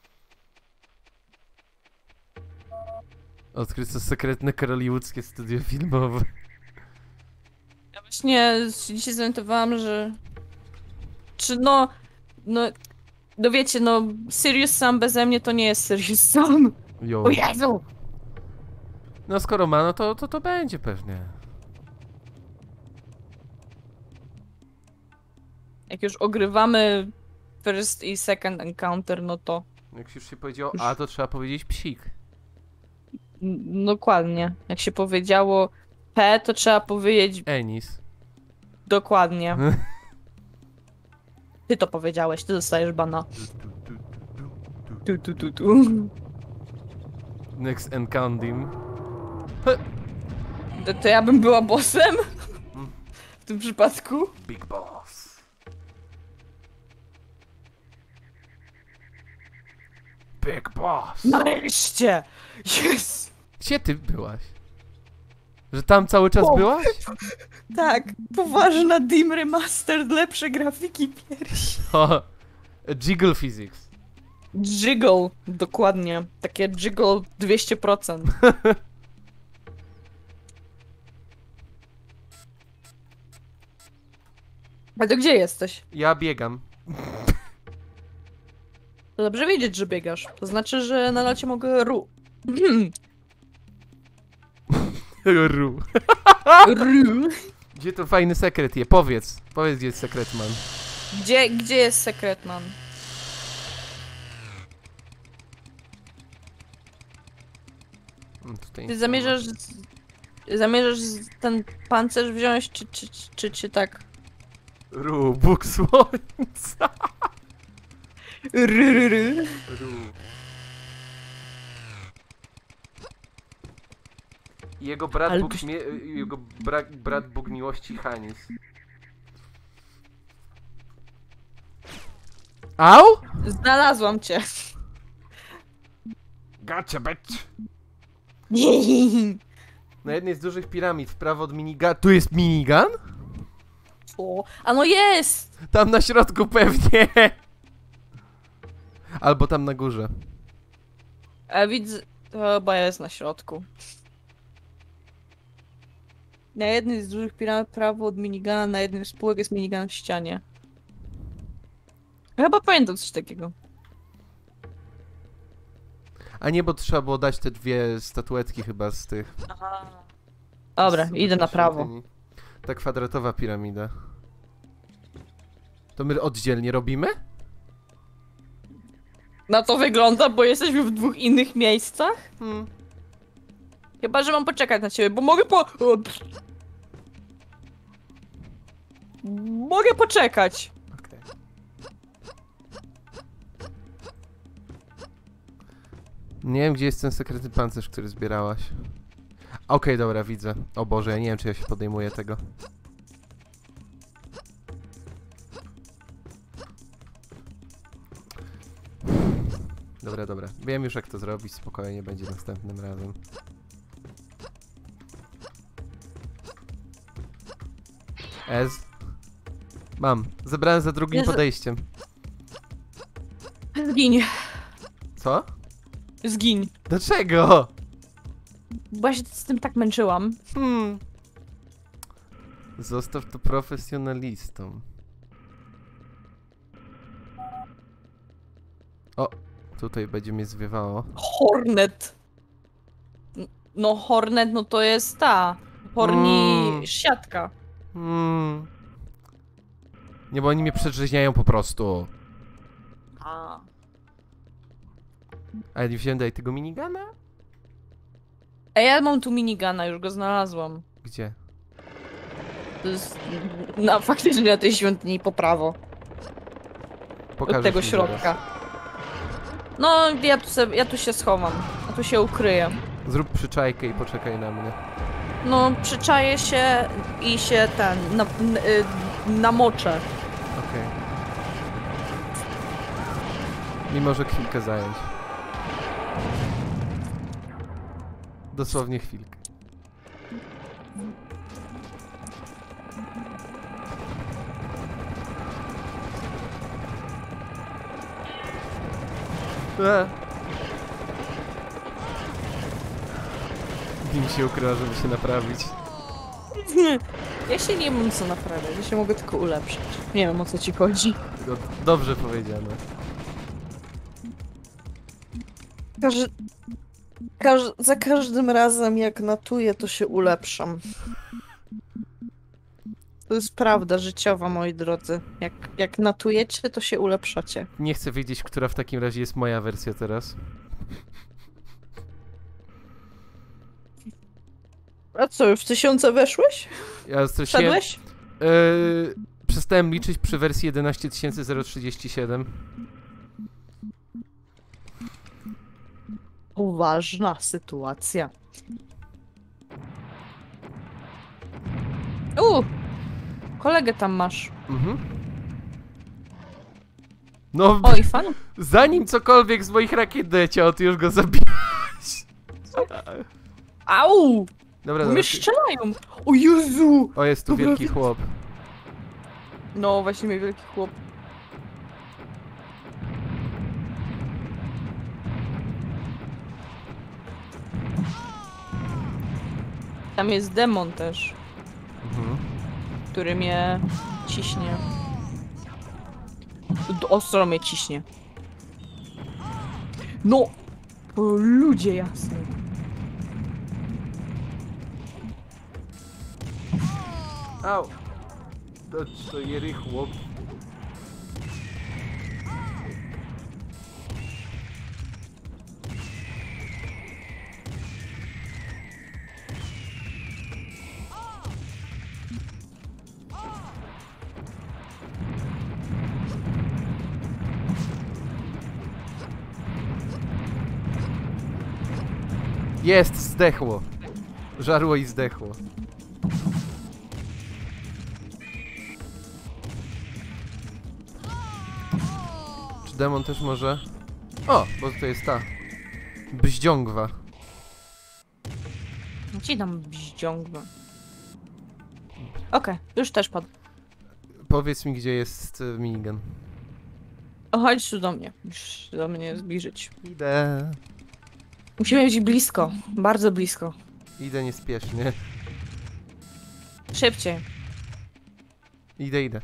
S1: Odkryto sekretne hollywoodzkie studio filmowe.
S2: Ja właśnie się dzisiaj zorientowałam, że... Czy no... No... No wiecie, no... Serious Sam beze mnie to nie jest Serious Sam.
S1: Jo.
S2: O Jezu!
S1: No skoro ma, no to, to to będzie pewnie.
S2: Jak już ogrywamy first i second encounter, no to...
S1: Jak już się powiedziało A, to trzeba powiedzieć psik.
S2: n- Dokładnie. Jak się powiedziało P, to trzeba powiedzieć
S1: Enis.
S2: dokładnie. Ty to powiedziałeś, ty dostajesz bana. Tu, tu, tu, tu.
S1: Next encounter.
S2: To, to ja bym była bossem? W tym przypadku?
S1: Big Boss. Big Boss.
S2: Nareszcie! Yes!
S1: Gdzie ty byłaś? Że tam cały czas
S2: O.
S1: byłaś?
S2: Tak, poważna Dim Remastered, lepsze grafiki piersi.
S1: O, Jiggle Physics.
S2: Jiggle, dokładnie. Takie jiggle dwieście procent. A to gdzie jesteś?
S1: Ja biegam.
S2: To dobrze wiedzieć, że biegasz. To znaczy, że na locie mogę ru.
S1: Ru.
S2: ru.
S1: Gdzie to fajny sekret je? Powiedz. Powiedz, gdzie jest sekretman.
S2: Gdzie, gdzie jest sekretman?
S1: Hmm, tutaj
S2: Ty
S1: nic
S2: zamierzasz... Zamierzasz ten pancerz wziąć, czy, czy, czy, czy, czy tak?
S1: nie ma. Ru, Bóg słońca.
S2: Ru, ru, ru.
S1: Ru. Jego brat
S2: Ale
S1: Bóg,
S2: byś-
S1: mie- jego bra- brat Bóg miłości Hanis. Au?
S2: Znalazłam cię.
S1: Gotcha, bitch. Na jednej z dużych piramid w prawo od minigun. Tu jest minigun?
S2: O, a no jest!
S1: Tam na środku pewnie. Albo tam na górze.
S2: A widzę... To chyba jest na środku. Na jednej z dużych piramid prawo od minigana, na jednym z półek jest minigun w ścianie. Chyba pamiętam coś takiego.
S1: A nie, bo trzeba było dać te dwie statuetki chyba z tych...
S2: Aha. Dobra,
S1: z-
S2: idę na prawo.
S1: świątyni. Ta kwadratowa piramida. To my oddzielnie robimy?
S2: Na to wygląda, bo jesteśmy w dwóch innych miejscach?
S1: Hmm.
S2: Chyba, że mam poczekać na ciebie, bo mogę po... o, pff. Mogę poczekać.
S1: Okej. Nie wiem, gdzie jest ten sekretny pancerz, który zbierałaś. Okej, dobra, widzę. O Boże, ja nie wiem, czy ja się podejmuję tego. Dobra, dobra. Wiem już, jak to zrobić. Spokojnie, będzie następnym razem. Ez. Mam. Zebrałem za drugim
S2: Jezu.
S1: podejściem.
S2: Zgiń.
S1: Co?
S2: Zgiń.
S1: Dlaczego?
S2: Bo ja się z tym tak męczyłam.
S1: Hmm. Zostaw to profesjonalistom. O, tutaj będzie mnie zwiewało.
S2: Hornet. N- No Hornet, no to jest ta. Horni
S1: Mm.
S2: siatka.
S1: Hmm. Nie, bo oni mnie przedrzeźniają po prostu.
S2: A.
S1: A ja nie wziąłem daj tego minigana?
S2: A ja mam tu minigana, już go znalazłam.
S1: Gdzie?
S2: To jest na, faktycznie na tej świątyni po prawo.
S1: Pokażesz
S2: Od tego
S1: mi
S2: środka.
S1: zaraz.
S2: No, ja tu, sobie, ja tu się schowam. Ja tu się ukryję.
S1: Zrób przyczajkę i poczekaj na mnie.
S2: No, przyczaję się i się ten, na, n, y, namoczę.
S1: Okej. Mi może chwilkę zająć. Dosłownie chwilkę. Eee. Nim się ukryła, żeby się naprawić.
S2: Ja się nie mam co naprawiać, ja się mogę tylko ulepszyć. Nie wiem, o co ci chodzi.
S1: Do, dobrze powiedziane.
S2: Każ... Każ... Za każdym razem, jak natuję, to się ulepszam. To jest prawda życiowa, moi drodzy. Jak, jak natujecie, to się ulepszacie.
S1: Nie chcę wiedzieć, która w takim razie jest moja wersja teraz.
S2: A co, już w tysiące weszłeś?
S1: Ja straciłem...
S2: Wszedłeś?
S1: Yy, przestałem liczyć przy wersji jedenaście tysięcy trzydzieści siedem.
S2: Poważna sytuacja. U, kolegę tam masz.
S1: Mhm. No,
S2: Oj, fan.
S1: zanim cokolwiek z moich rakiet doleciało, ty już go zabiłeś.
S2: Au!
S1: Dobra,
S2: Bo
S1: dobra.
S2: mnie strzelają! O Jezu!
S1: O, jest tu
S2: Dobra,
S1: wielki
S2: wi-
S1: chłop.
S2: No, właśnie mnie wielki chłop. Tam jest demon też,
S1: Mhm.
S2: który mnie ciśnie. D- Ostro mnie ciśnie. No! O, ludzie jasne.
S1: Au. To co jery chłop. Jest, zdechło. Żarło i zdechło. Czy demon też może? O, bo to jest ta bździągwa.
S2: Ci tam bździągwa. Okej, już też padł.
S1: Powiedz mi, gdzie jest y, minigun.
S2: O, chodź tu do mnie. Musisz do mnie zbliżyć.
S1: Idę.
S2: Musimy być blisko. Bardzo blisko.
S1: Idę niespiesznie.
S2: Szybciej.
S1: Idę, idę.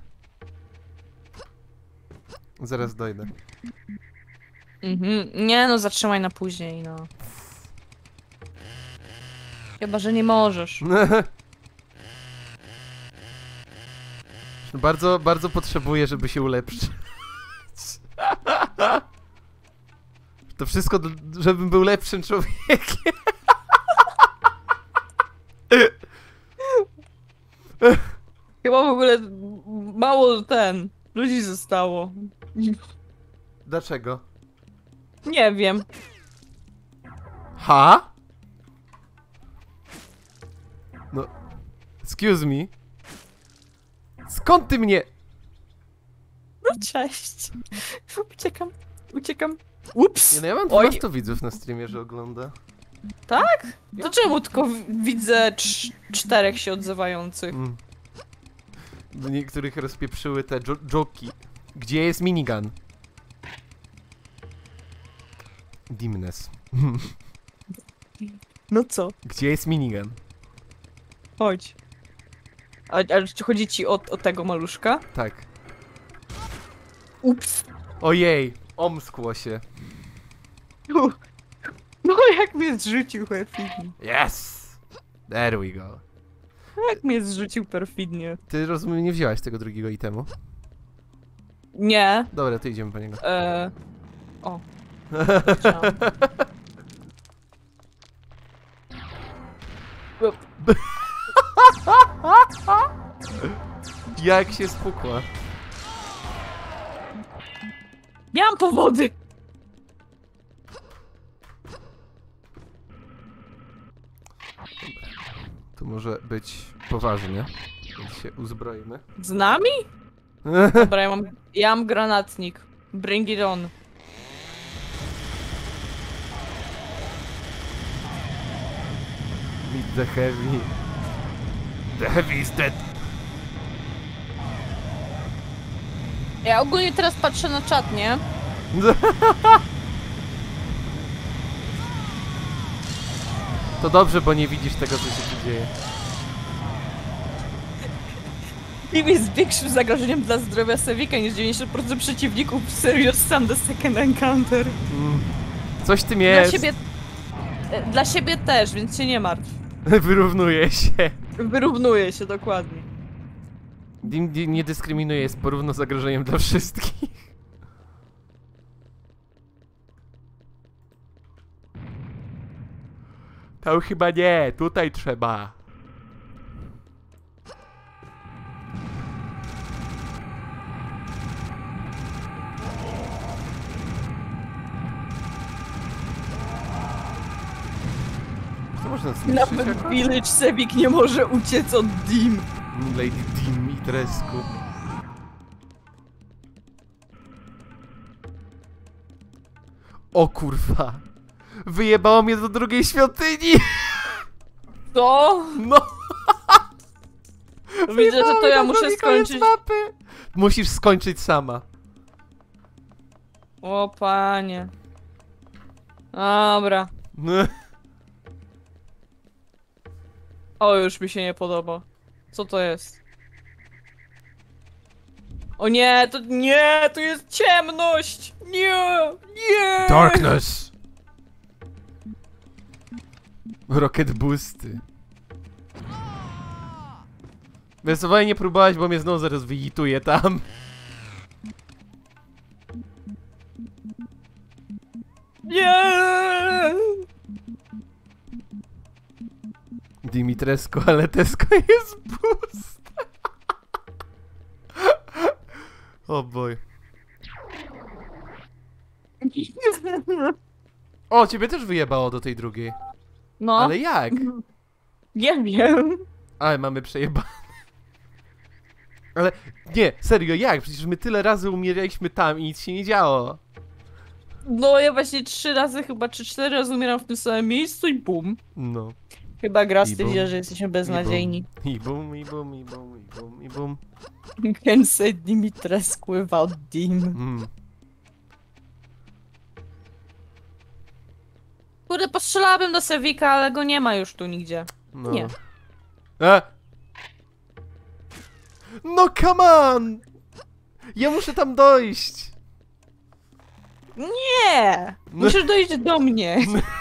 S1: Zaraz dojdę.
S2: Mhm. Nie no, zatrzymaj na później, no. Chyba, że nie możesz.
S1: Bardzo, bardzo potrzebuję, żeby się ulepszyć. To wszystko, d- żebym był lepszym człowiekiem.
S2: Chyba w ogóle mało ten ludzi zostało.
S1: Dlaczego?
S2: Nie wiem.
S1: Ha? No. Excuse me. Skąd ty mnie?
S2: No cześć. Uciekam. Uciekam. Ups.
S1: Nie, no ja mam
S2: Oj.
S1: dwunastu widzów na streamie, że ogląda.
S2: Tak? To czemu tylko w- widzę cz- czterech się odzywających?
S1: Mm. Do niektórych rozpieprzyły te dżo- dżoki. Gdzie jest minigun? Dimness.
S2: No co?
S1: Gdzie jest minigun?
S2: Chodź. A, ale czy chodzi ci o, o tego maluszka?
S1: Tak.
S2: Ups.
S1: Ojej, omskło się.
S2: No jak mnie zrzucił perfidnie.
S1: Yes! There we go.
S2: Jak mnie zrzucił perfidnie.
S1: Ty, rozumiem, nie wzięłaś tego drugiego itemu?
S2: Nie.
S1: Dobra, to idziemy po niego.
S2: E... O. Chciałam.
S1: Jak się spukła.
S2: Miałam powody!
S1: To może być poważnie, więc się uzbroimy.
S2: Z nami? Dobra, ja mam, ja mam granatnik. Bring it on.
S1: Meet the heavy. The heavy is dead.
S2: Ja ogólnie teraz patrzę na czat, nie?
S1: To dobrze, bo nie widzisz tego, co się tu dzieje.
S2: Team jest większym zagrożeniem dla zdrowia Sewika niż dziewięćdziesiąt procent przeciwników w Serious Sam The Second Encounter.
S1: Mm. Coś w tym
S2: Dla
S1: jest.
S2: siebie... e, Dla siebie też, więc się nie martw.
S1: Wyrównuje się.
S2: Wyrównuje się, dokładnie.
S1: Dim, dim nie dyskryminuje, jest porówno zagrożeniem dla wszystkich. To chyba nie, tutaj trzeba. Co można zniszczyć
S2: Nawet
S1: jakoś?
S2: Village Sewik nie może uciec od Dim.
S1: Lady Dim i Tresku. O kurwa. Wyjebało mnie do drugiej świątyni.
S2: Co?
S1: No.
S2: Widzę, że to ja
S1: Wyjebało mnie na
S2: muszę
S1: drugi koniec
S2: skończyć.
S1: mapy. Musisz skończyć sama.
S2: O panie. Dobra. O, już mi się nie podoba. Co to jest? O nie, to nie, tu jest ciemność! Nie, nie!
S1: Darkness. Rocket boosty. Wesołej nie próbować, bo mnie znowu zaraz wyjituje tam.
S2: Nie!
S1: Dimitrescu, ale Tesko jest boost. O boj. O, ciebie też wyjebało do tej drugiej.
S2: No,
S1: Ale jak?
S2: nie wiem.
S1: Ale mamy przejebane. Ale nie, serio, jak? Przecież my tyle razy umieraliśmy tam i nic się nie działo.
S2: No, ja właśnie trzy razy chyba, czy cztery razy umieram w tym samym miejscu i bum.
S1: No.
S2: Chyba gra
S1: I
S2: stwierdziła,
S1: bum,
S2: że jesteśmy beznadziejni.
S1: I bum, i bum, i bum, i bum, i bum.
S2: Can't say Dimitrescu without Dim.
S1: Mm.
S2: Kurde, postrzelałabym do Sewika, ale go nie ma już tu nigdzie.
S1: No.
S2: Nie.
S1: E! No come on! Ja muszę tam dojść!
S2: Nie! Musisz dojść do mnie.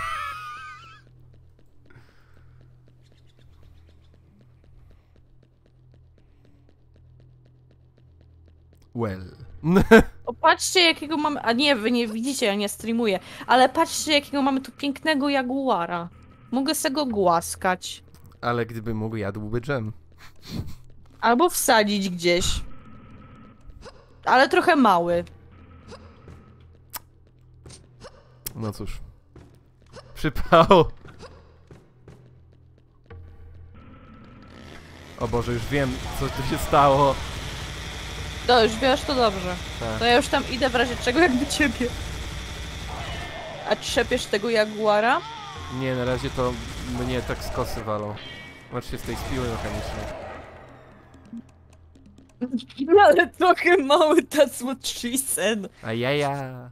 S1: Well.
S2: O, patrzcie jakiego mamy... A nie, wy nie widzicie, ja nie streamuję. Ale patrzcie jakiego mamy tu pięknego jaguara. Mogę se go głaskać.
S1: Ale gdyby mógł, jadłby dżem.
S2: Albo wsadzić gdzieś. Ale trochę mały.
S1: No cóż. Przypał. O Boże, już wiem, co tu się stało.
S2: To już wiesz, to dobrze.
S1: Tak.
S2: To ja już tam idę w razie czego jakby ciebie. A trzepiesz tego jaguara?
S1: Nie, na razie to mnie tak z kosy walą. Znaczy się z tej spiły mechanicznej.
S2: Ale trochę mały, that's what she said.
S1: Ajaja.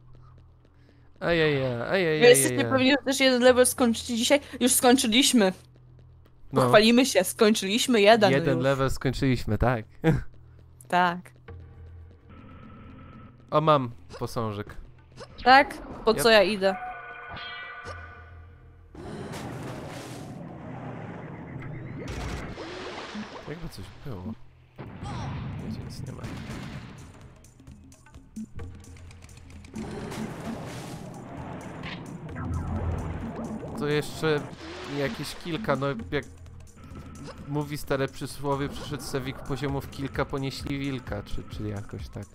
S1: Ajaja, ajaja.
S2: Wy jesteście pewni, że też jeden level skończycie dzisiaj? Już skończyliśmy.
S1: No,
S2: Pochwalimy się, skończyliśmy jeden
S1: jeden
S2: już.
S1: level skończyliśmy, tak.
S2: Tak.
S1: O, mam posążek.
S2: Tak? Po co
S1: Yep.
S2: ja idę?
S1: Jakby coś było. Nic, nic nie ma. To jeszcze jakieś kilka, no jak mówi stare przysłowie, przyszedł Sewik poziomów kilka, ponieśli wilka, czy, czy jakoś tak.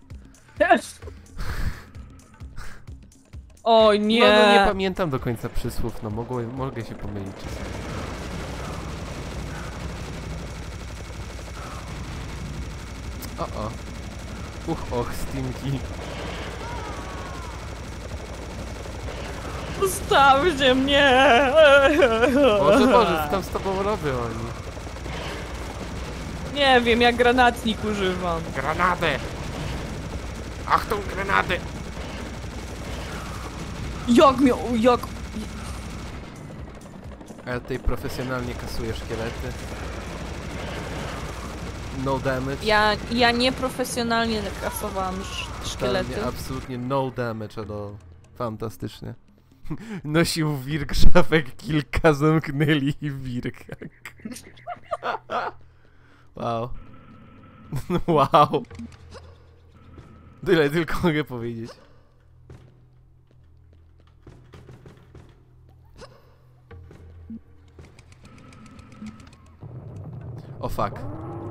S2: O nie!
S1: No, no nie pamiętam do końca przysłów, no mogło, mogę się pomylić czasami. O, o. Uch, och, Stinky.
S2: Zostawcie mnie!
S1: Boże, Boże, co tam z tobą robią oni?
S2: Nie wiem, jak granatnik używam.
S1: Granadę! Ach, tą granadę!
S2: Jak miał, jak...
S1: Ale tutaj profesjonalnie kasuje szkielety. No damage.
S2: Ja, ja nieprofesjonalnie kasowałam sz- szkielety.
S1: Totalnie, absolutnie no damage at all. Fantastycznie. Nosił wirk szafek kilka, zamknęli wirka. Wow. Wow. Tyle tylko mogę powiedzieć. O fuck.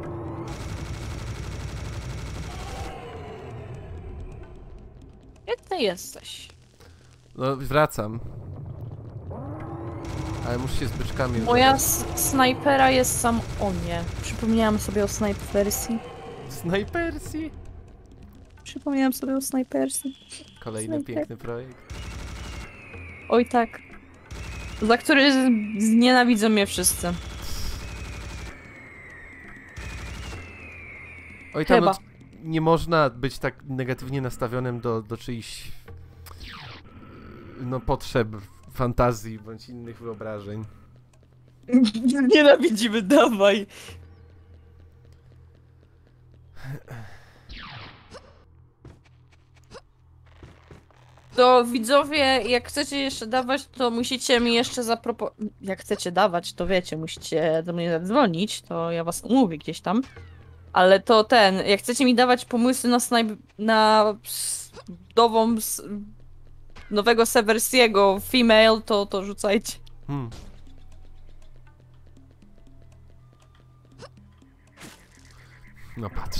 S2: Jak ty jesteś?
S1: No wracam. Ale muszę się z byczkami
S2: Moja
S1: używać.
S2: s- snajpera jest sam... O nie. Przypomniałam sobie o snajpersji.
S1: Snajpersji.
S2: Przypomniałam sobie o snajpersji.
S1: Kolejny
S2: Snajper.
S1: piękny projekt.
S2: Oj tak. Za który z- znienawidzą mnie wszyscy.
S1: Oj tam
S2: Chyba.
S1: no, nie można być tak negatywnie nastawionym do, do czyichś no potrzeb, fantazji bądź innych wyobrażeń.
S2: Nienawidzimy, dawaj. To widzowie, jak chcecie jeszcze dawać, to musicie mi jeszcze zaproponować. Jak chcecie dawać, to wiecie, musicie do mnie zadzwonić, to ja was umówię gdzieś tam. Ale to ten, jak chcecie mi dawać pomysły na snajp... na s- nową s- nowego Seversiego female, to, to rzucajcie.
S1: Hmm. No patrz.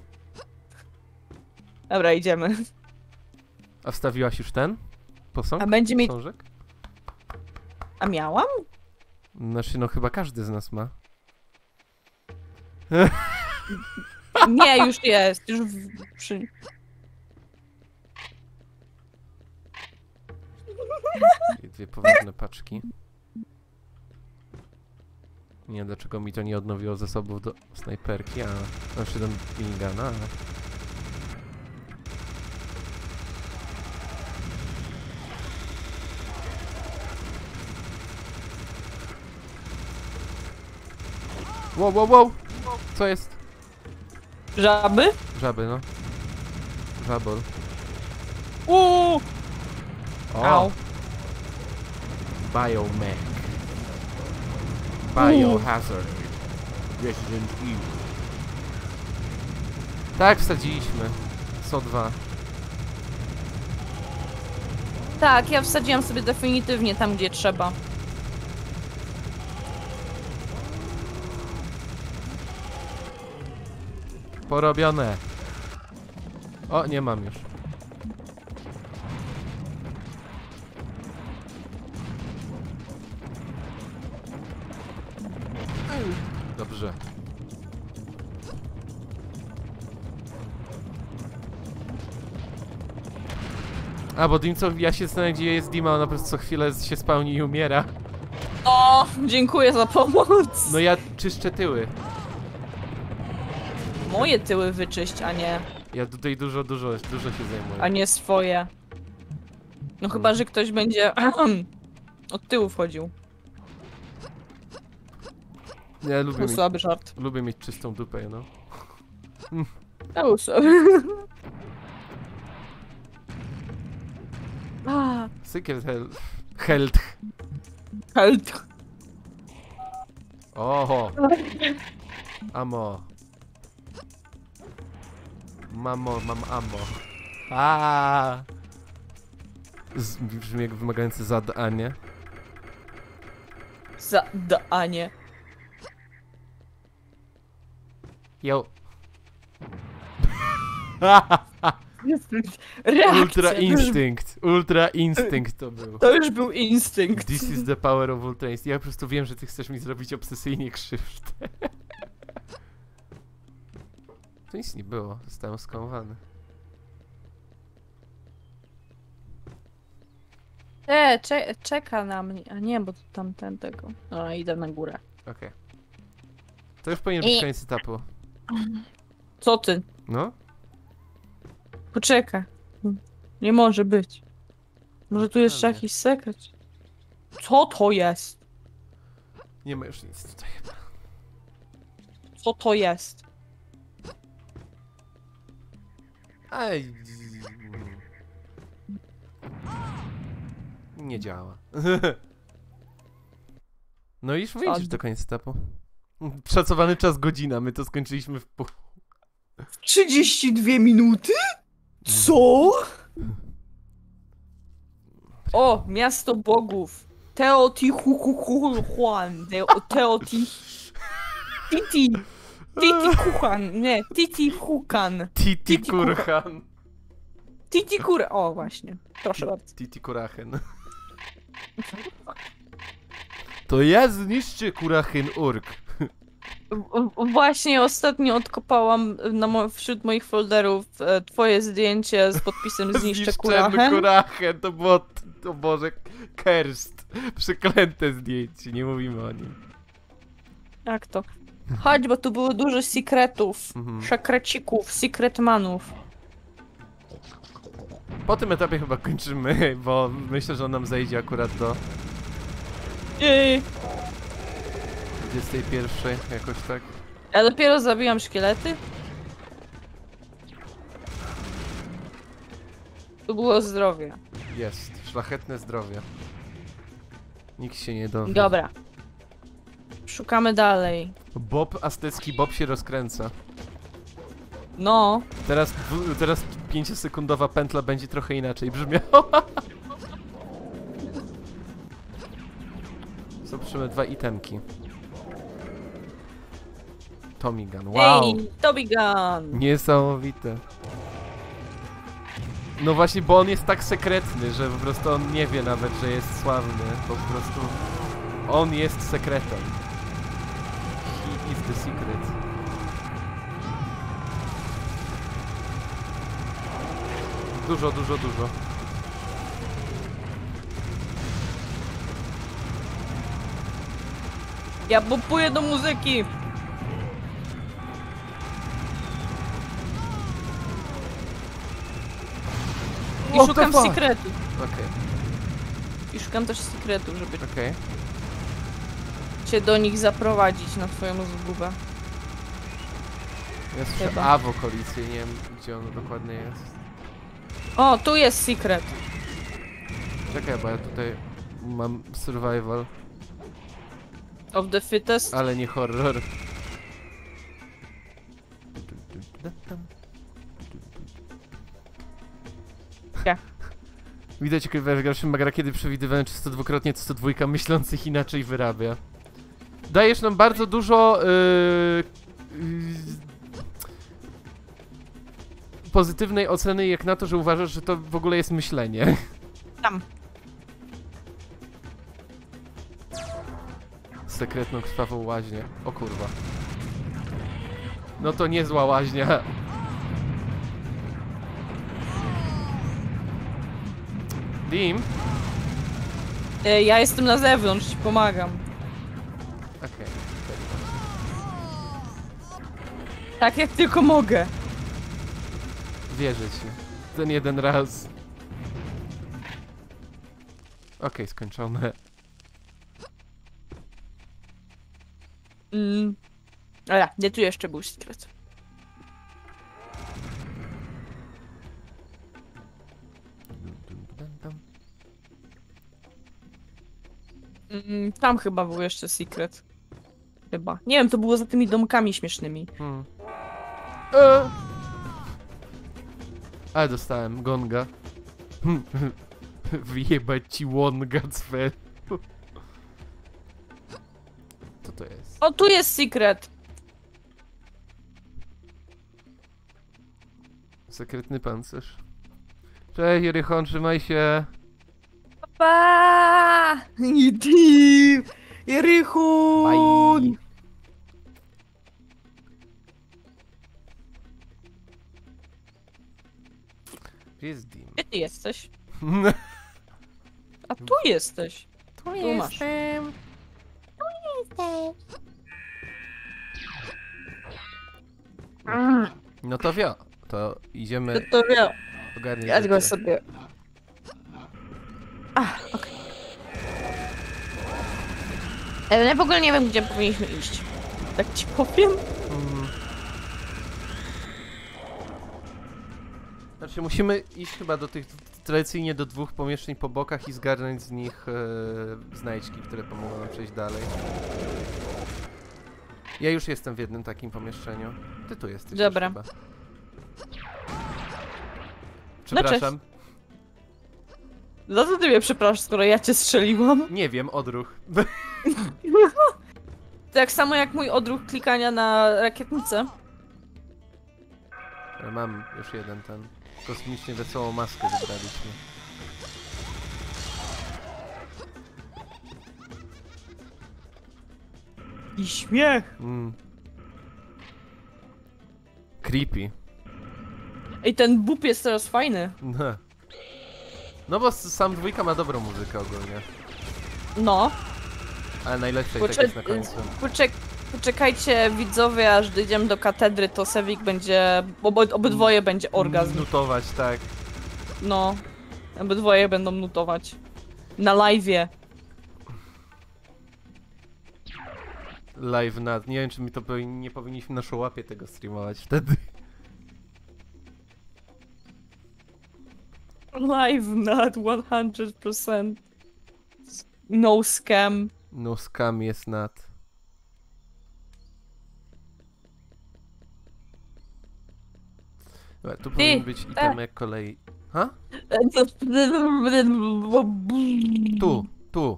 S2: Dobra, idziemy.
S1: A wstawiłaś już ten posąg?
S2: A będzie mi...
S1: Posążek?
S2: A miałam?
S1: Znaczy no chyba każdy z nas ma.
S2: Nie, już jest. Już w... przy...
S1: I dwie poważne paczki. Nie wiem dlaczego mi to nie odnowiło zasobów do snajperki, a... Znaczy do minigana, ale... Wow, wow, wow! Co jest?
S2: Żaby?
S1: Żaby, no. Żabol.
S2: Uuu!
S1: O!
S2: Au.
S1: Biomech. Biohazard. Resident Evil. Tak, wsadziliśmy. S O dwa.
S2: Tak, ja wsadziłam sobie definitywnie tam, gdzie trzeba.
S1: Porobione. O, nie mam już. Dobrze. A, bo Dim co, ja się zastanawiam, gdzie jest Dima, ona po prostu co chwilę się spełni i umiera.
S2: O, dziękuję za pomoc.
S1: No ja czyszczę tyły.
S2: Moje tyły wyczyść, a nie,
S1: Ja tutaj dużo, dużo, dużo się zajmuję.
S2: a nie swoje. No chyba, że ktoś będzie od tyłu wchodził.
S1: Ja lubię
S2: To
S1: mieć,
S2: słaby żart.
S1: lubię mieć czystą dupę, no.
S2: To słaby. A,
S1: Secret hel... Health.
S2: health.
S1: Oho. Amo. Mamo, mam amo. A. Z, brzmi jak wymagające zadanie.
S2: Zadanie.
S1: Yo.
S2: Reakcja.
S1: Ultra
S2: To już,
S1: instynkt. Ultra instynkt to był.
S2: to już był instynkt.
S1: This is the power of ultra instinct. Ja po prostu wiem, że ty chcesz mi zrobić obsesyjnie krzywdę. To nic nie było. Zostałem skamowany.
S2: E, cze czeka na mnie. A nie, bo to tamten tego. O, idę na górę.
S1: Okej. Okay. To już powinien być
S2: I-
S1: koniec etapu.
S2: Co ty?
S1: No?
S2: Poczekaj. Nie może być. Może tu jeszcze
S1: Pewnie.
S2: jakiś sekret? Co to jest?
S1: Nie ma już nic tutaj.
S2: Co to jest?
S1: Ej. Nie działa. No i już wyjdziesz do końca etapu. Szacowany czas godzina, my to skończyliśmy w pół.
S2: trzydzieści dwie minuty? Co? O, miasto bogów. Teotihuacan. Teoti... Titi. Titihuacan. Nie, Titihuacan.
S1: Titi
S2: Titi
S1: Kurhan.
S2: Titikur... O, właśnie. Proszę bardzo.
S1: Titi Kurachen. To ja zniszczę Kurachin Urk.
S2: W- Właśnie ostatnio odkopałam na mo wśród moich folderów e, twoje zdjęcie z podpisem Zniszczę
S1: Zniszczymy
S2: Kurachen.
S1: Kurachin. To było, to Boże, kerst. Przeklęte zdjęcie, nie mówimy o nim.
S2: Jak to? Chodź, bo tu było dużo sekretów.
S1: Mhm.
S2: Szakrecików, secretmanów.
S1: Po tym etapie chyba kończymy, bo myślę, że on nam zejdzie akurat do
S2: Ej,
S1: dwudziestej pierwszej, jakoś tak.
S2: ja dopiero zabijam szkielety. Tu było zdrowie.
S1: Jest, szlachetne zdrowie. Nikt się nie dowie.
S2: Dobra. Szukamy dalej.
S1: Bob, aztecki Bob się rozkręca.
S2: No.
S1: Teraz, dwu- teraz pięciosekundowa pętla będzie trochę inaczej brzmiała. Zobaczymy dwa itemki. Tommy Gun, wow!
S2: Ej, Tommy Gun.
S1: Niesamowite. No właśnie, bo on jest tak sekretny, że po prostu on nie wie nawet, że jest sławny. Po prostu on jest sekretem. He is the secret. Dużo, dużo, dużo.
S2: Ja popuję do muzyki. I
S1: What
S2: szukam
S1: the fuck?
S2: sekretu.
S1: Okej,
S2: I szukam też sekretu, żeby
S1: okej.
S2: cię do nich zaprowadzić na twoją zgubę.
S1: Ja słyszę
S2: Chyba.
S1: A w okolicy, nie wiem gdzie ono dokładnie jest.
S2: O, tu jest secret.
S1: Czekaj, bo ja tutaj mam survival,
S2: Of the fittest.
S1: ale nie horror.
S2: Ja.
S1: Widać, jak w pierwszym Magara, kiedy przewidywałem, czy sto dwukrotnie, czy sto dwójka myślących inaczej wyrabia. Dajesz nam bardzo dużo yy, yy, pozytywnej oceny, jak na to, że uważasz, że to w ogóle jest myślenie.
S2: Tam.
S1: Sekretną krwawą łaźnię. O kurwa. No to niezła łaźnia. Dim?
S2: E, ja jestem na zewnątrz, ci pomagam.
S1: Okej.
S2: Tak jak tylko mogę.
S1: Wierzę ci. Ten jeden raz. Okej, skończone.
S2: Mm. Ale nie, tu jeszcze był secret. Mm, tam chyba był jeszcze secret. Chyba. Nie wiem, to było za tymi domkami śmiesznymi.
S1: Hmm. E! Ale dostałem gonga. Wyjebać ci łonga, cwe. Co to jest?
S2: O, tu jest secret.
S1: Sekretny pancerz. Cześć, Rychon, trzymaj się.
S2: Pa! I ty! Rychun!
S1: Bye. Gdzie jest Dim?
S2: Gdzie ty jesteś? A tu jesteś.
S1: Tu
S2: Tu masz.
S1: jestem.
S2: Mm,
S1: No to wio. To
S2: to
S1: idziemy
S2: to wiem.
S1: ogarniać
S2: Ja go
S1: rzeczy.
S2: sobie... A, okej. Ale ja w ogóle nie wiem, gdzie powinniśmy iść. Tak ci powiem.
S1: Mm. Znaczy musimy iść chyba do tych, tradycyjnie do dwóch pomieszczeń po bokach i zgarnąć z nich e, znajdźki, które pomogą nam przejść dalej. Ja już jestem w jednym takim pomieszczeniu. Ty tu jesteś.
S2: Dobra.
S1: Już chyba. Przepraszam.
S2: Za co ty mnie przepraszasz, skoro ja cię strzeliłam?
S1: Nie wiem, odruch.
S2: Tak samo jak mój odruch klikania na rakietnicę.
S1: Ale mam już jeden ten. Kosmicznie wesołą maskę wybraliśmy.
S2: I śmiech.
S1: Mm. Creepy.
S2: Ej, ten bób jest teraz fajny.
S1: No. No bo s- sam dwójka ma dobrą muzykę ogólnie.
S2: No.
S1: Ale najlepsza
S2: Poczek-
S1: jest jest na końcu.
S2: Poczek poczekajcie widzowie, aż dojdziemy do katedry, to Sewik będzie... Obo obydwoje będzie orgazm.
S1: Nutować, tak.
S2: No. Obydwoje będą nutować. Na live'ie.
S1: Live nad. Nie wiem, czy mi to powi- nie powinniśmy na szołapie tego streamować wtedy.
S2: Live nad sto procent. No scam.
S1: No scam jest nad. Dobra, tu powinien być itemek kolei. Ha? Tu, tu.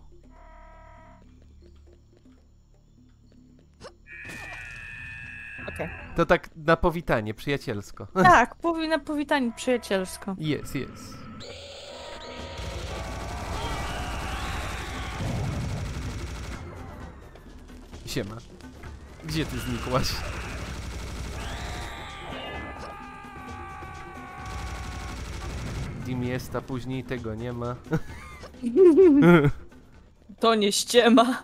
S2: Okej.
S1: To tak na powitanie, przyjacielsko.
S2: Tak, powinna powitanie przyjacielsko.
S1: Jest, jest. Siema. Gdzie ty znikłaś? Dim jest, a później tego nie ma.
S2: To nie ściema.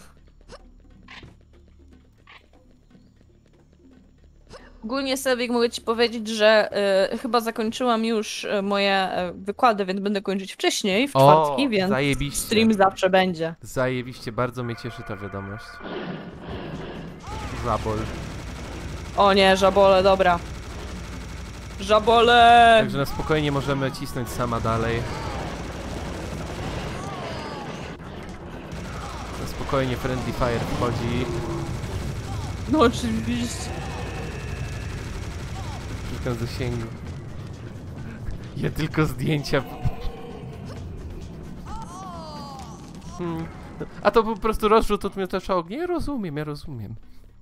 S2: Ogólnie Sewik mogę ci powiedzieć, że y, chyba zakończyłam już y, moje y, wykłady, więc będę kończyć wcześniej, w czwartki, więc
S1: zajebiście.
S2: stream zawsze będzie.
S1: Zajebiście, bardzo mnie cieszy ta wiadomość. Zabol.
S2: O nie, żabole, dobra. Żabole!
S1: Także na spokojnie możemy cisnąć sama dalej. Na spokojnie Friendly Fire wchodzi.
S2: No oczywiście.
S1: Kilka zasięgu. Ja tylko zdjęcia. Hmm. A to po prostu rozrzut od miotacza ognia? Ja rozumiem, ja rozumiem.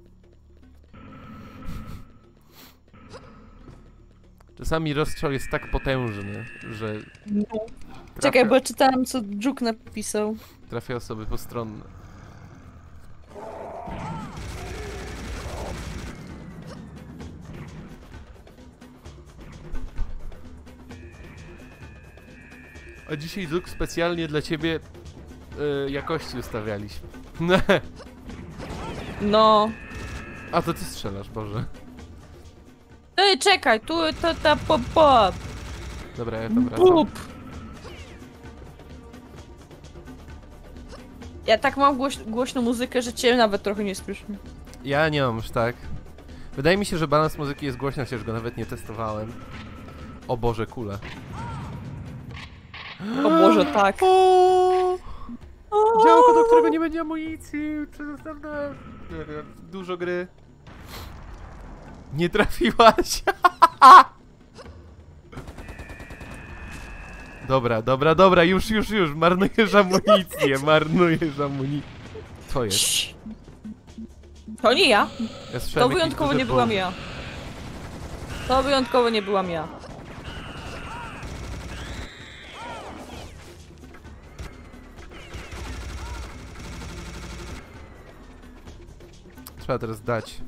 S1: Czasami rozstrzał jest tak potężny, że
S2: No.
S1: trafia,
S2: Czekaj, bo czytałem, co Dżuk napisał.
S1: trafia osoby postronne. A dzisiaj, Dżuk, specjalnie dla ciebie yy, jakości ustawialiśmy.
S2: No.
S1: A to ty strzelasz, Boże.
S2: Ej, czekaj, tu to ta pop pop.
S1: Dobra, ja tam wracam.
S2: Bób. Ja tak mam głoś głośną muzykę, że cię nawet trochę nie słyszę.
S1: Ja nie mam już tak. Wydaje mi się, że balans muzyki jest głośny, chociaż go nawet nie testowałem. O Boże, kule.
S2: O Boże, tak.
S1: O! Działko, do którego nie będzie amunicji. Przedostawne. Dużo gry. Nie trafiłaś. Dobra, dobra, dobra, już, już, już. Marnujesz amunicję, marnujesz amunicję. Co jest?
S2: Cii. To nie ja.
S1: Ja
S2: To
S1: słyszałem jakieś
S2: wyjątkowo
S1: duże
S2: nie byłam
S1: bum.
S2: ja. To wyjątkowo nie byłam ja.
S1: Trzeba teraz dać.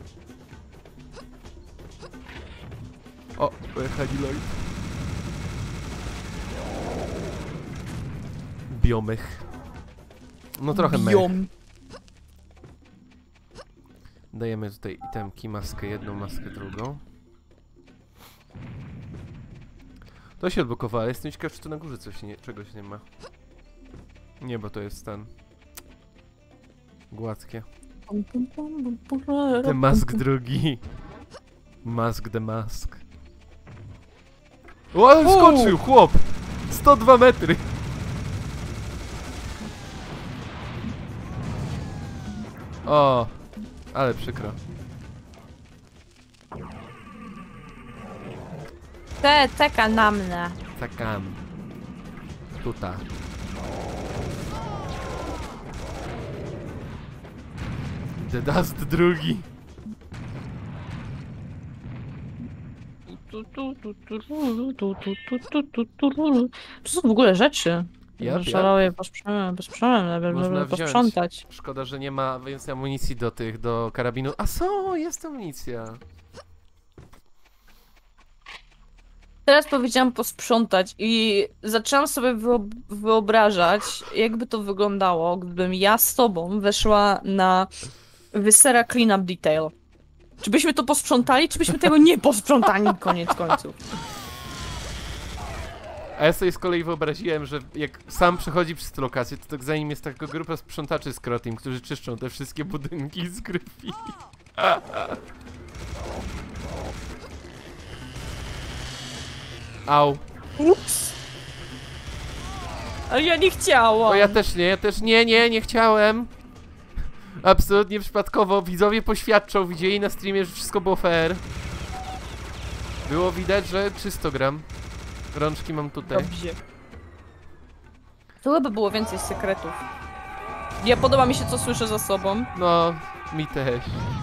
S1: O, pojechali Lloyd. Biomych. No trochę mech.
S2: Biom.
S1: Dajemy tutaj itemki, maskę jedną, maskę drugą. To się odblokowało, jestem ciekaw, czy tu na górze coś nie, czegoś nie ma. Nie, bo to jest ten... Gładkie. The Mask drugi. Mask the Mask. O, ale skoczył, chłop! sto dwa metry! O, ale przykro.
S2: Te, czeka na mnie.
S1: Czekam. Tuta. The Dust drugi.
S2: To są w ogóle rzeczy.
S1: Yep,
S2: Szalały posprzątać,
S1: Można wziąć.
S2: posprzątać.
S1: Szkoda, że nie ma więcej amunicji do tych, do karabinu. A są, jest amunicja.
S2: Teraz powiedziałam posprzątać i zaczęłam sobie wyob- wyobrażać, jakby to wyglądało, gdybym ja z tobą weszła na Viscera Cleanup Detail. Czy byśmy to posprzątali, czy byśmy tego nie posprzątali, koniec końców.
S1: A ja sobie z kolei wyobraziłem, że jak sam przechodzi przez tę lokację, to tak za nim jest taka grupa sprzątaczy z Krotim, którzy czyszczą te wszystkie budynki z krwi. Au.
S2: Ups. Ale ja nie chciałam.
S1: O, ja też nie, ja też nie, nie, nie chciałem. Absolutnie przypadkowo. Widzowie poświadczą, widzieli na streamie, że wszystko było fair. Było widać, że czysto gram. Rączki mam tutaj.
S2: Dobrze. To chyba było więcej sekretów. Ja podoba mi się, co słyszę za sobą.
S1: No, mi też.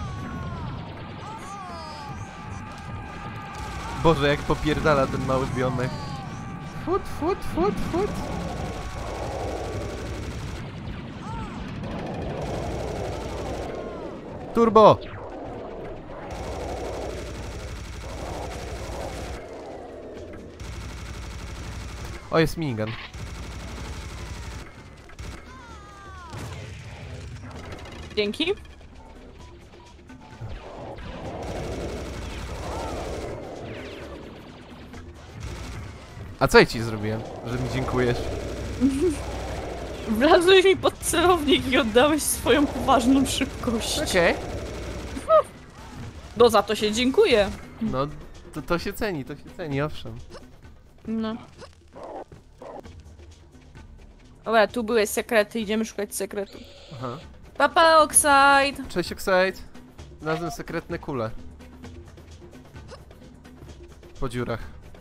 S1: Boże, jak popierdala ten mały biomek. Fut, fut, fut, fut. Turbo! O, jest minigun.
S2: Dzięki.
S1: A co ja ci zrobiłem, że mi dziękujesz?
S2: Wlazłeś mi pod celownik i oddałeś swoją poważną szybkość.
S1: Okej. Okay.
S2: No za to się dziękuję.
S1: No, to, to się ceni, to się ceni, owszem.
S2: No. Dobra, tu były sekrety, idziemy szukać sekretów.
S1: Aha.
S2: Papa Oxide!
S1: Cześć Oxide. Znalazłem sekretne kule. Po dziurach.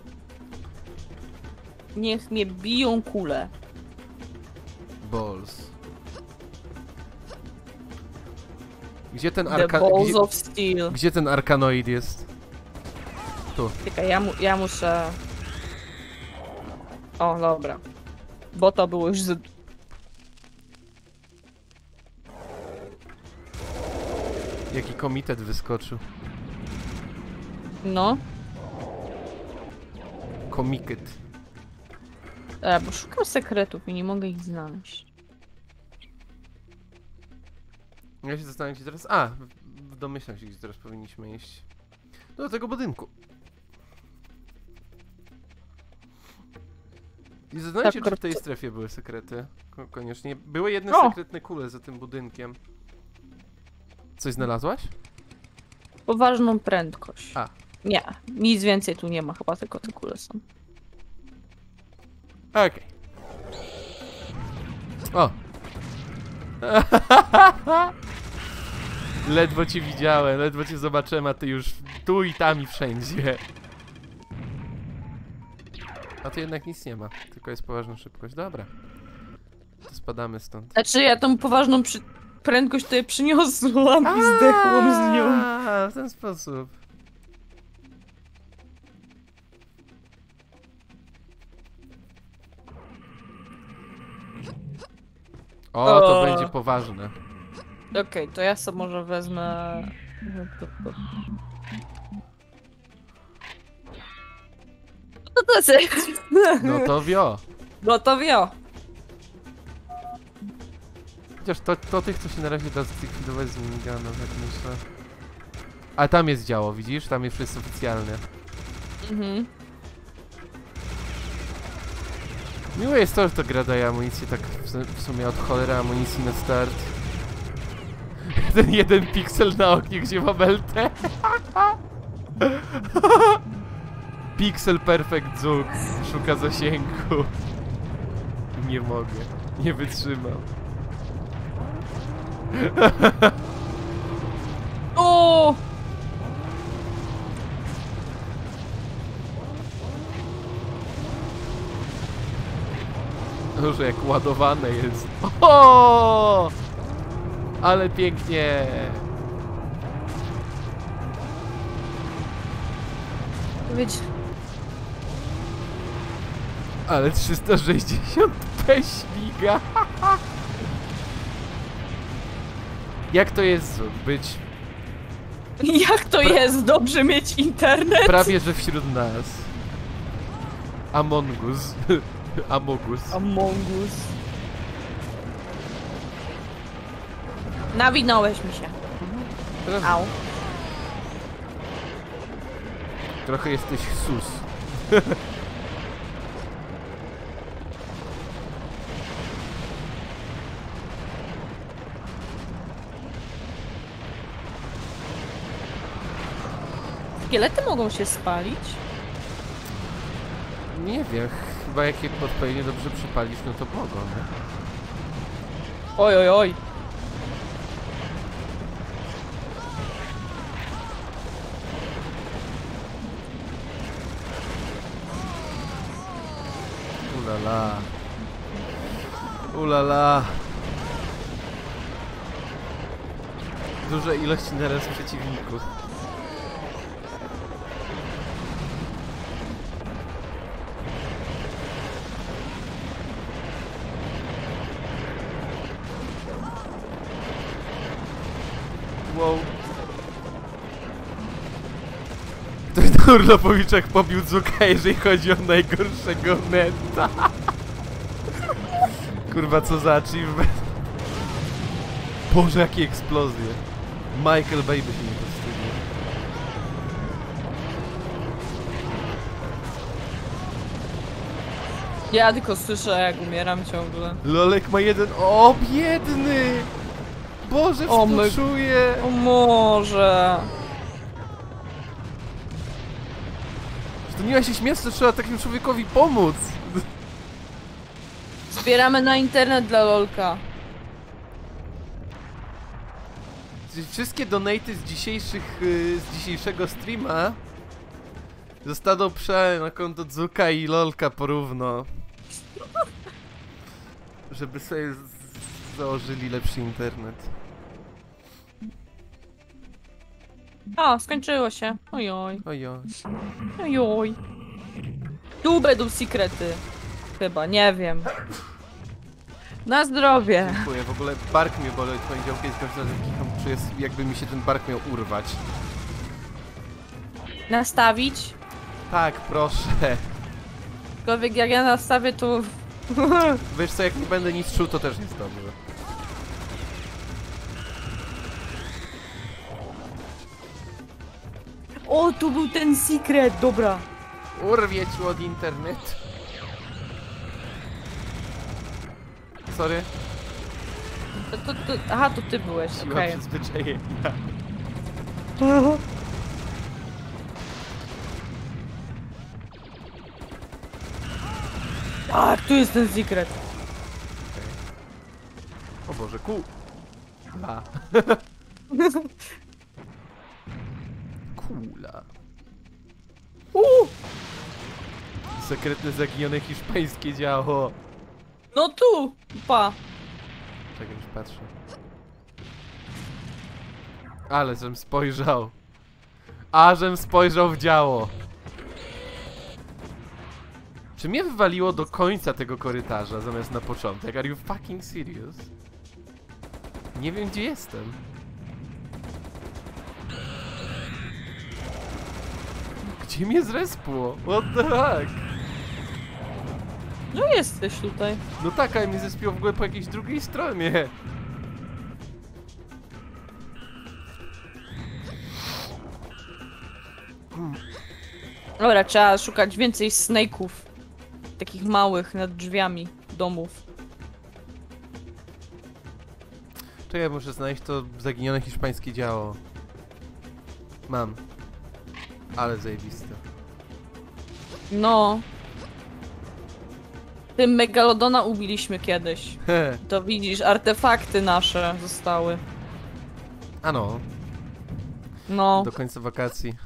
S2: Niech mnie biją kule.
S1: Balls. Gdzie ten
S2: The
S1: arka...
S2: balls
S1: Gdzie,
S2: of steel.
S1: gdzie ten arkanoid jest? Tu.
S2: Czekaj, ja, mu, ja muszę... O, dobra. Bo to było już z...
S1: Jaki komitet wyskoczył.
S2: No.
S1: Komiket.
S2: E, bo szukam sekretów i nie mogę ich znaleźć.
S1: Ja się zastanawiam, gdzie teraz... A! w- w Domyślam się, gdzie teraz powinniśmy iść. Do tego budynku. I zastanawiam się,
S2: Tak,
S1: czy w tej
S2: to-
S1: strefie były sekrety. Ko- koniecznie. Były jedne
S2: O!
S1: sekretne kule za tym budynkiem. Coś znalazłaś?
S2: Poważną prędkość.
S1: A.
S2: Nie, nic więcej tu nie ma, chyba tylko te kule są.
S1: Okej. O! Ledwo cię widziałem, ledwo cię zobaczyłem, a ty już tu i tam i wszędzie. A tu jednak nic nie ma, tylko jest poważna szybkość. Dobra. To spadamy stąd.
S2: Znaczy ja tą poważną przy... prędkość tutaj przyniosłam i zdechłam z nią.
S1: A, w ten sposób. O, to
S2: O.
S1: będzie poważne.
S2: Okej, okay, to ja sobie może wezmę... No to ty.
S1: No to wio.
S2: No to wio.
S1: Chociaż to, to tych, co się na razie da zlikwidować z minigana, tak myślę. A tam jest działo, widzisz? Tam jest wszystko oficjalnie.
S2: Mhm.
S1: Miłe jest to, że to gra daje amunicję tak w sumie od cholery amunicji na start. Ten jeden piksel na oknie, gdzie mam L T. Pixel Perfect Zoom szuka zasięgu. Nie mogę, nie wytrzymam.
S2: O!
S1: Boże, jak ładowane jest. O! Ale pięknie.
S2: Wiedz...
S1: Ale trzysta sześćdziesiąt p śmiga. Jak to jest być
S2: Jak to jest dobrze mieć internet?
S1: prawie że wśród nas? Among Us. Amogus.
S2: Among Us. Nawinąłeś mi się.
S1: Teraz
S2: Au.
S1: trochę jesteś sus.
S2: Szkielety mogą się spalić?
S1: Nie wiem, chyba jak je odpowiednio dobrze przypalisz, no to mogą, nie?
S2: Oj, oj, oj.
S1: Ulala. Ulala. Duże ilości naraz przeciwników. Wow. Ktoś na urlopowiczach pobił Dzuka, jeżeli chodzi o najgorszego neta. Kurwa, co za achievement. Boże, jakie eksplozje. Michael Bay by się nie powstydził.
S2: Ja tylko słyszę, jak umieram ciągle.
S1: Lolek ma jeden... O, biedny! Boże,
S2: O, my-
S1: współczuję!
S2: O może.
S1: Że to nie ma się śmiać, to trzeba takiemu człowiekowi pomóc.
S2: Zbieramy na internet dla Lolka.
S1: Wszystkie donaty z dzisiejszych, y, z dzisiejszego streama zostaną przelane na konto Dzuka i Lolka porówno. Żeby sobie z- założyli lepszy internet.
S2: A, skończyło się. Ojoj.
S1: Ojoj.
S2: Ojoj. Tu będą sekrety. Chyba, nie wiem. Na zdrowie.
S1: Dziękuję, w ogóle bark mnie boli od poniedziałku, jest każdy raz jak kicham, czuję, jakby mi się ten bark miał urwać.
S2: Nastawić.
S1: Tak, proszę.
S2: Aczkolwiek jak ja nastawię, to...
S1: Wiesz co, jak nie będę nic czuł, to też jest dobrze.
S2: O, tu był ten secret, dobra.
S1: Urwie ci od internetu. Sorry.
S2: To, to, to, aha, to ty byłeś,
S1: Siła
S2: okej.
S1: przyzwyczajenia.
S2: Tak, tu jest ten secret.
S1: O Boże, ku... La. Kula.
S2: Uuu,
S1: Sekretne zaginione hiszpańskie działo.
S2: no tu, pa.
S1: Czekaj, już patrzę. Ale żem spojrzał. A żem spojrzał w działo. Czy mnie wywaliło do końca tego korytarza zamiast na początek? Are you fucking serious? Nie wiem, gdzie jestem. Gdzie mnie zrespło? What the heck?
S2: No jesteś tutaj.
S1: No tak, ale mnie zespiło w ogóle po jakiejś drugiej stronie.
S2: Dobra, trzeba szukać więcej snake'ów. Takich małych nad drzwiami domów.
S1: Czekaj, muszę znaleźć to zaginione hiszpańskie działo. Mam. Ale zajebiste.
S2: No. Tym megalodona ubiliśmy kiedyś.
S1: He.
S2: To widzisz, artefakty nasze zostały.
S1: Ano,
S2: No.
S1: do końca wakacji.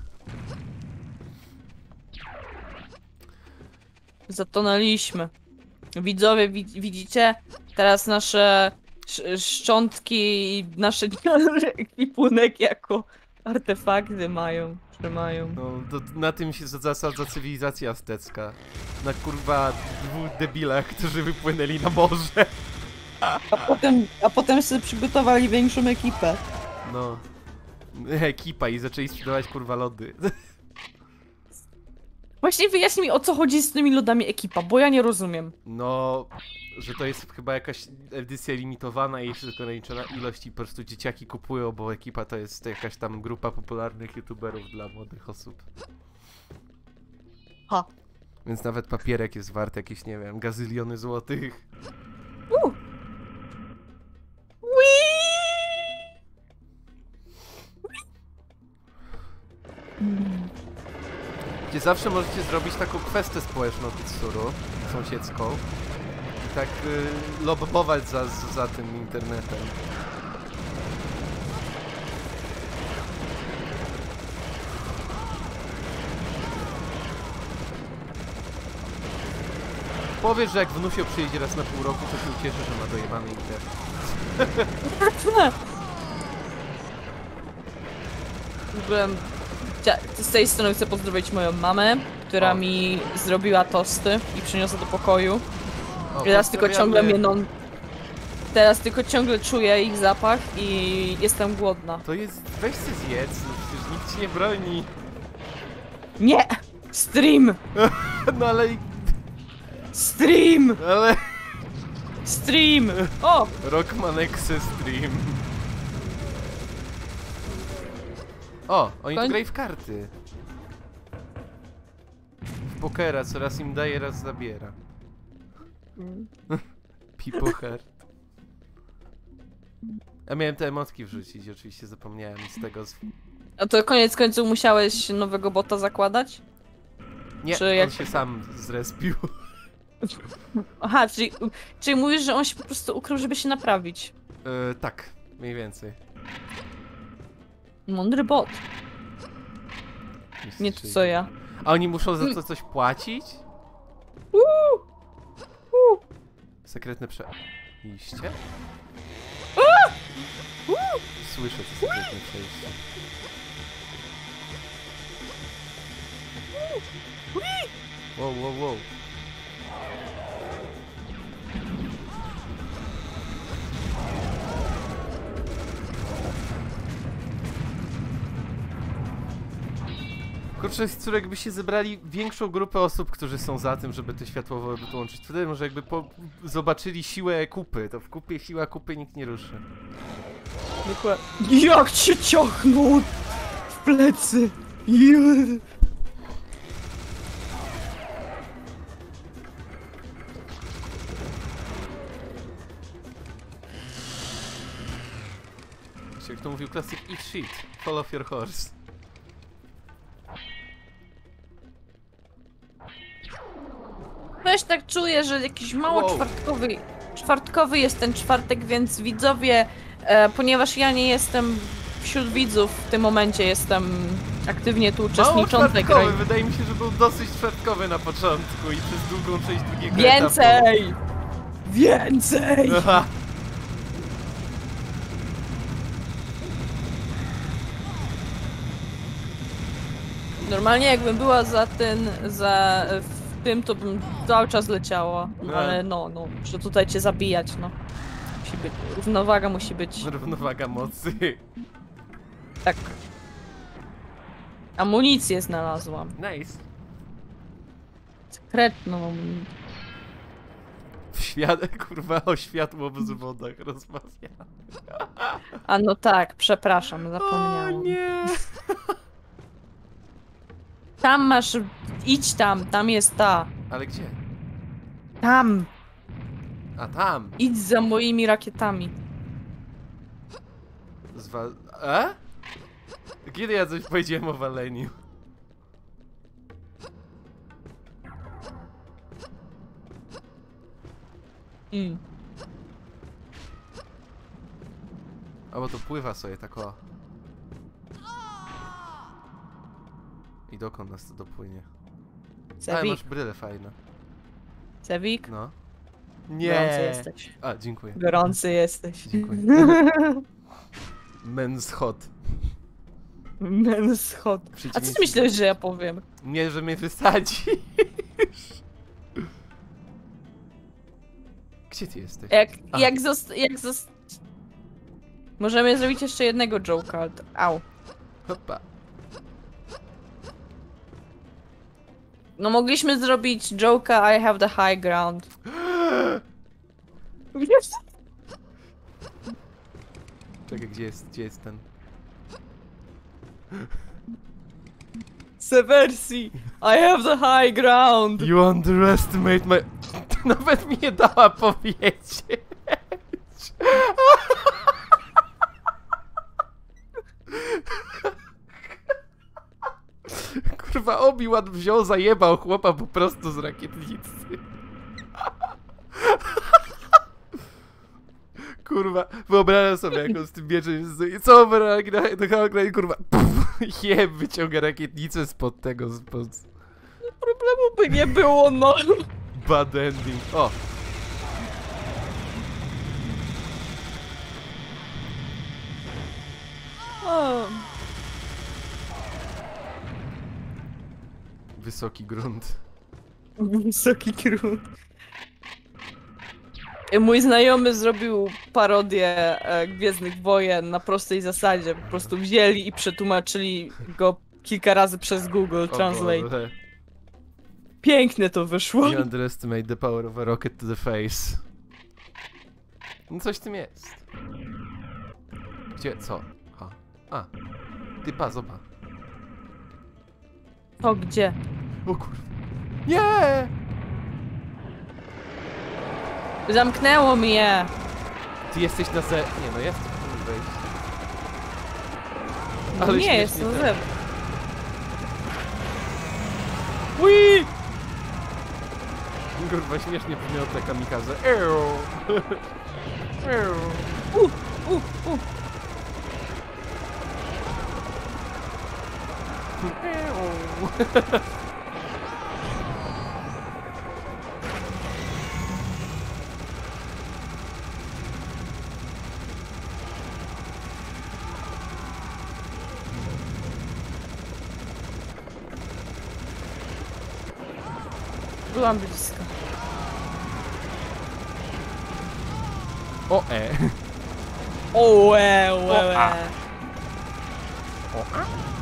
S2: Zatonęliśmy. Widzowie, wi widzicie? Teraz nasze sz szczątki i nasze ekwipunek jako artefakty mają, trzymają.
S1: No, to, na tym się zasadza cywilizacja aztecka. Na kurwa dwóch debilach, którzy wypłynęli na morze.
S2: A potem, a potem sobie przygotowali większą ekipę.
S1: No. Ekipa i zaczęli sprzedawać kurwa lody.
S2: Właśnie wyjaśnij mi, o co chodzi z tymi lodami ekipa, bo ja nie rozumiem.
S1: No, że to jest chyba jakaś edycja limitowana i jest ograniczona ilość i po prostu dzieciaki kupują, bo ekipa to jest jakaś tam grupa popularnych youtuberów dla młodych osób.
S2: Ha.
S1: Więc nawet papierek jest wart jakieś, nie wiem, gazyliony złotych.
S2: Uh.
S1: Gdzie zawsze możecie zrobić taką kwestię społeczną Kitsuru, sąsiedzką. I tak y, lobbować za, za tym internetem. Powiesz, że jak Wnusio przyjedzie raz na pół roku, to się ucieszy, że ma dojebany internet.
S2: W ogóle z tej strony chcę pozdrowić moją mamę, która
S1: O.
S2: mi zrobiła tosty i przyniosła do pokoju.
S1: O,
S2: Teraz tylko ciągle
S1: pozdrawiamy.
S2: mnie non... Teraz tylko ciągle czuję ich zapach i jestem głodna.
S1: To jest... weź się zjedz, no przecież nikt ci nie broni.
S2: Nie! Stream!
S1: No ale...
S2: Stream!
S1: ale...
S2: Stream! O!
S1: Rockman Exe Stream. O, oni tu
S2: Koń-
S1: grają w karty. W pokera, co raz im daje, raz zabiera. People Heart. Ja miałem te emotki wrzucić, oczywiście zapomniałem z tego. Z...
S2: A to koniec końców musiałeś nowego bota zakładać?
S1: Nie,
S2: Czy
S1: on
S2: jak-
S1: się sam zrespił.
S2: Aha, czyli, czyli mówisz, że on się po prostu ukrył, żeby się naprawić.
S1: E, tak, mniej więcej.
S2: Mądry bot. Nie to co ja.
S1: A oni muszą za to coś płacić?
S2: Uuu! Uuu!
S1: Sekretne przejście? Słyszę to sekretne przejście. Wow, wow, wow. Kurczę, cóż, jakbyście zebrali większą grupę osób, którzy są za tym, żeby te światłowe wyłączyć, wtedy może jakby po... zobaczyli siłę kupy, to w kupie siła kupy nikt nie ruszy.
S2: Dokładnie. Jak cię ciągnął w plecy! Jeee.
S1: Jak to mówił klasyk, eat shit, fall off your horse.
S2: Weź tak czuję, że jakiś mało
S1: Wow.
S2: czwartkowy, czwartkowy jest ten czwartek, więc widzowie, e, ponieważ ja nie jestem wśród widzów, w tym momencie jestem aktywnie tu
S1: Mało
S2: uczestnicząca grę.
S1: czwartkowy, wydaje mi się, że był dosyć czwartkowy na początku i przez długą część drugiego etapu.
S2: Więcej! Więcej!
S1: Aha.
S2: Normalnie jakbym była za ten, za w tym, to bym cały czas leciała,
S1: No.
S2: ale no, no, muszę tutaj cię zabijać, no. Musi być, równowaga musi być.
S1: Równowaga mocy.
S2: Tak. Amunicję znalazłam.
S1: Nice.
S2: Sekretną amunicję.
S1: W świat, kurwa, o światłowzwodach rozmawia.
S2: A no tak, przepraszam,
S1: O
S2: zapomniałam.
S1: nie!
S2: Tam masz, idź tam, tam jest ta.
S1: Ale gdzie?
S2: Tam,
S1: A tam!
S2: idź za moimi rakietami.
S1: Zwa... E? Kiedy ja coś powiedziałem o waleniu?
S2: Mm.
S1: A bo to pływa sobie tak o. I dokąd nas to dopłynie? Ale
S2: Sewik,
S1: masz bryle fajne.
S2: Sewik,
S1: No.
S2: gorący
S1: Nie.
S2: jesteś.
S1: A, dziękuję.
S2: Gorący jesteś.
S1: Dziękuję. Men's hot.
S2: Men's hot. A co ty
S1: Przeciwieństwo-
S2: myślałeś, że ja powiem?
S1: Nie, że mnie wysadzisz. Gdzie ty jesteś?
S2: Jak,
S1: A.
S2: jak zost... jak zost... Możemy zrobić jeszcze jednego joke'a, ale to... Au.
S1: Hopa.
S2: No mogliśmy zrobić joke'a I have the high ground.
S1: Czekaj, gdzie jest, gdzie jest ten?
S2: Seversi, I have the high ground.
S1: You underestimate my... Nawet mi nie dała powiedzieć. Kurwa, Obi-Wan wziął, zajebał chłopa po prostu z rakietnicy. Kurwa, wyobrażam sobie, jak on z tym mieczem jest... Co gra i kurwa... Pff, jeb, wyciąga rakietnicę spod tego, spod...
S2: Problemu by nie było, no.
S1: Bad ending. O!
S2: O.
S1: Wysoki grunt.
S2: Wysoki grunt. Mój znajomy zrobił parodię e, Gwiezdnych Wojen na prostej zasadzie. Po prostu wzięli i przetłumaczyli go kilka razy przez Google
S1: O
S2: Translate.
S1: Boże.
S2: Pięknie to wyszło.
S1: You underestimate the power of a rocket to the face. No coś w tym jest. Gdzie? Co? A. A. Ty pa, zobacz.
S2: O, gdzie?
S1: O kurwa. Nie!
S2: Zamknęło mnie!
S1: Ty jesteś na ze... Nie no, jest tu wejść.
S2: No
S1: Ale
S2: nie,
S1: śmiesznie
S2: jest to
S1: tak.
S2: zewnątrz.
S1: Ui! Kurwa, śmiesznie brzmiał te kamikaze. Ew. Ew.
S2: U, u, u.
S1: Ew.
S2: Byłam blisko.
S1: O e.
S2: O, łe, łe,
S1: O, a.
S2: łe.
S1: O a.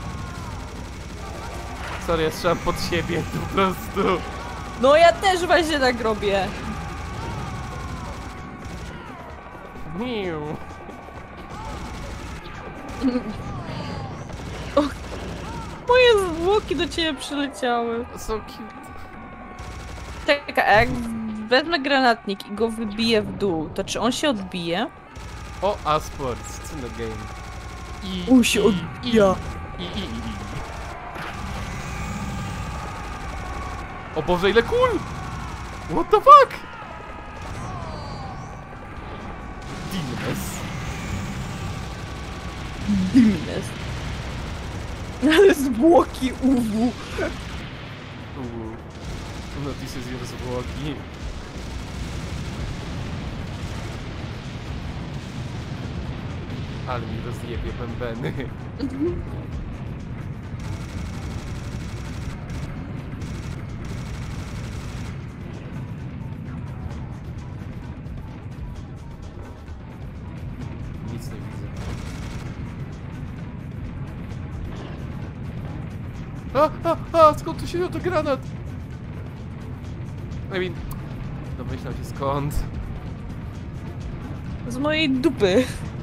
S1: Sorry, ja strzelam pod siebie po prostu.
S2: No ja też właśnie tak robię.
S1: Miu.
S2: O, moje zwłoki do ciebie przyleciały.
S1: So cute.
S2: Czekaj, a jak wezmę granatnik i go wybiję w dół, to czy on się odbije?
S1: O, a sports, it's in the game. I,
S2: On się
S1: i,
S2: odbija.
S1: I, i, i, i. O Boże, ile kul! What the fuck? Dimnes.
S2: Dimnes. Ale zwłoki U W.
S1: Uuu. No, this is your zwłoki. Ale mi rozjebie bębeny. A, a, a, skąd tu się wziął ten granat? I mean, domyślam się skąd.
S2: Z mojej dupy.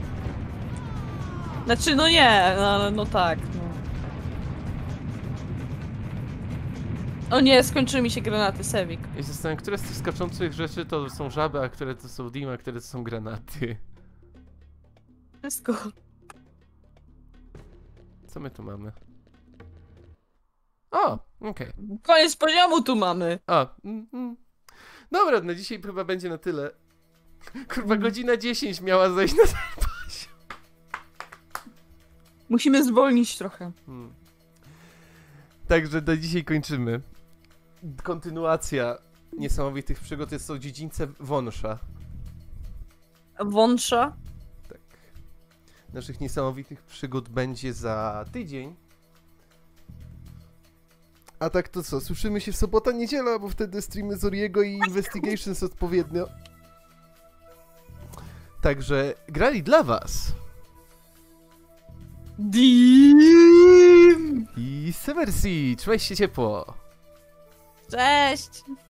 S2: Znaczy, no nie, no, no tak, no. O nie, skończyły mi się granaty, Sewik.
S1: Ja się zastanawiam, które z tych skaczących rzeczy to są żaby, a które to są dim, a które to są granaty.
S2: Wszystko.
S1: Co my tu mamy? O, okej.
S2: Koniec poziomu tu mamy.
S1: A, mm, mm. Dobra, na dzisiaj chyba będzie na tyle. Kurwa, godzina dziesięć miała zejść na ten poziom.
S2: Musimy zwolnić trochę.
S1: Hmm. Także na dzisiaj kończymy. Kontynuacja niesamowitych przygód to są dziedzińce Wąsza.
S2: Wąsza.
S1: Tak. Naszych niesamowitych przygód będzie za tydzień. A tak to co? Słyszymy się w sobota, niedziela, bo wtedy streamy Zoriego i Investigations odpowiednio. Także grali dla was
S2: Dim!
S1: i Seversi. Trzymajcie się ciepło.
S2: Cześć!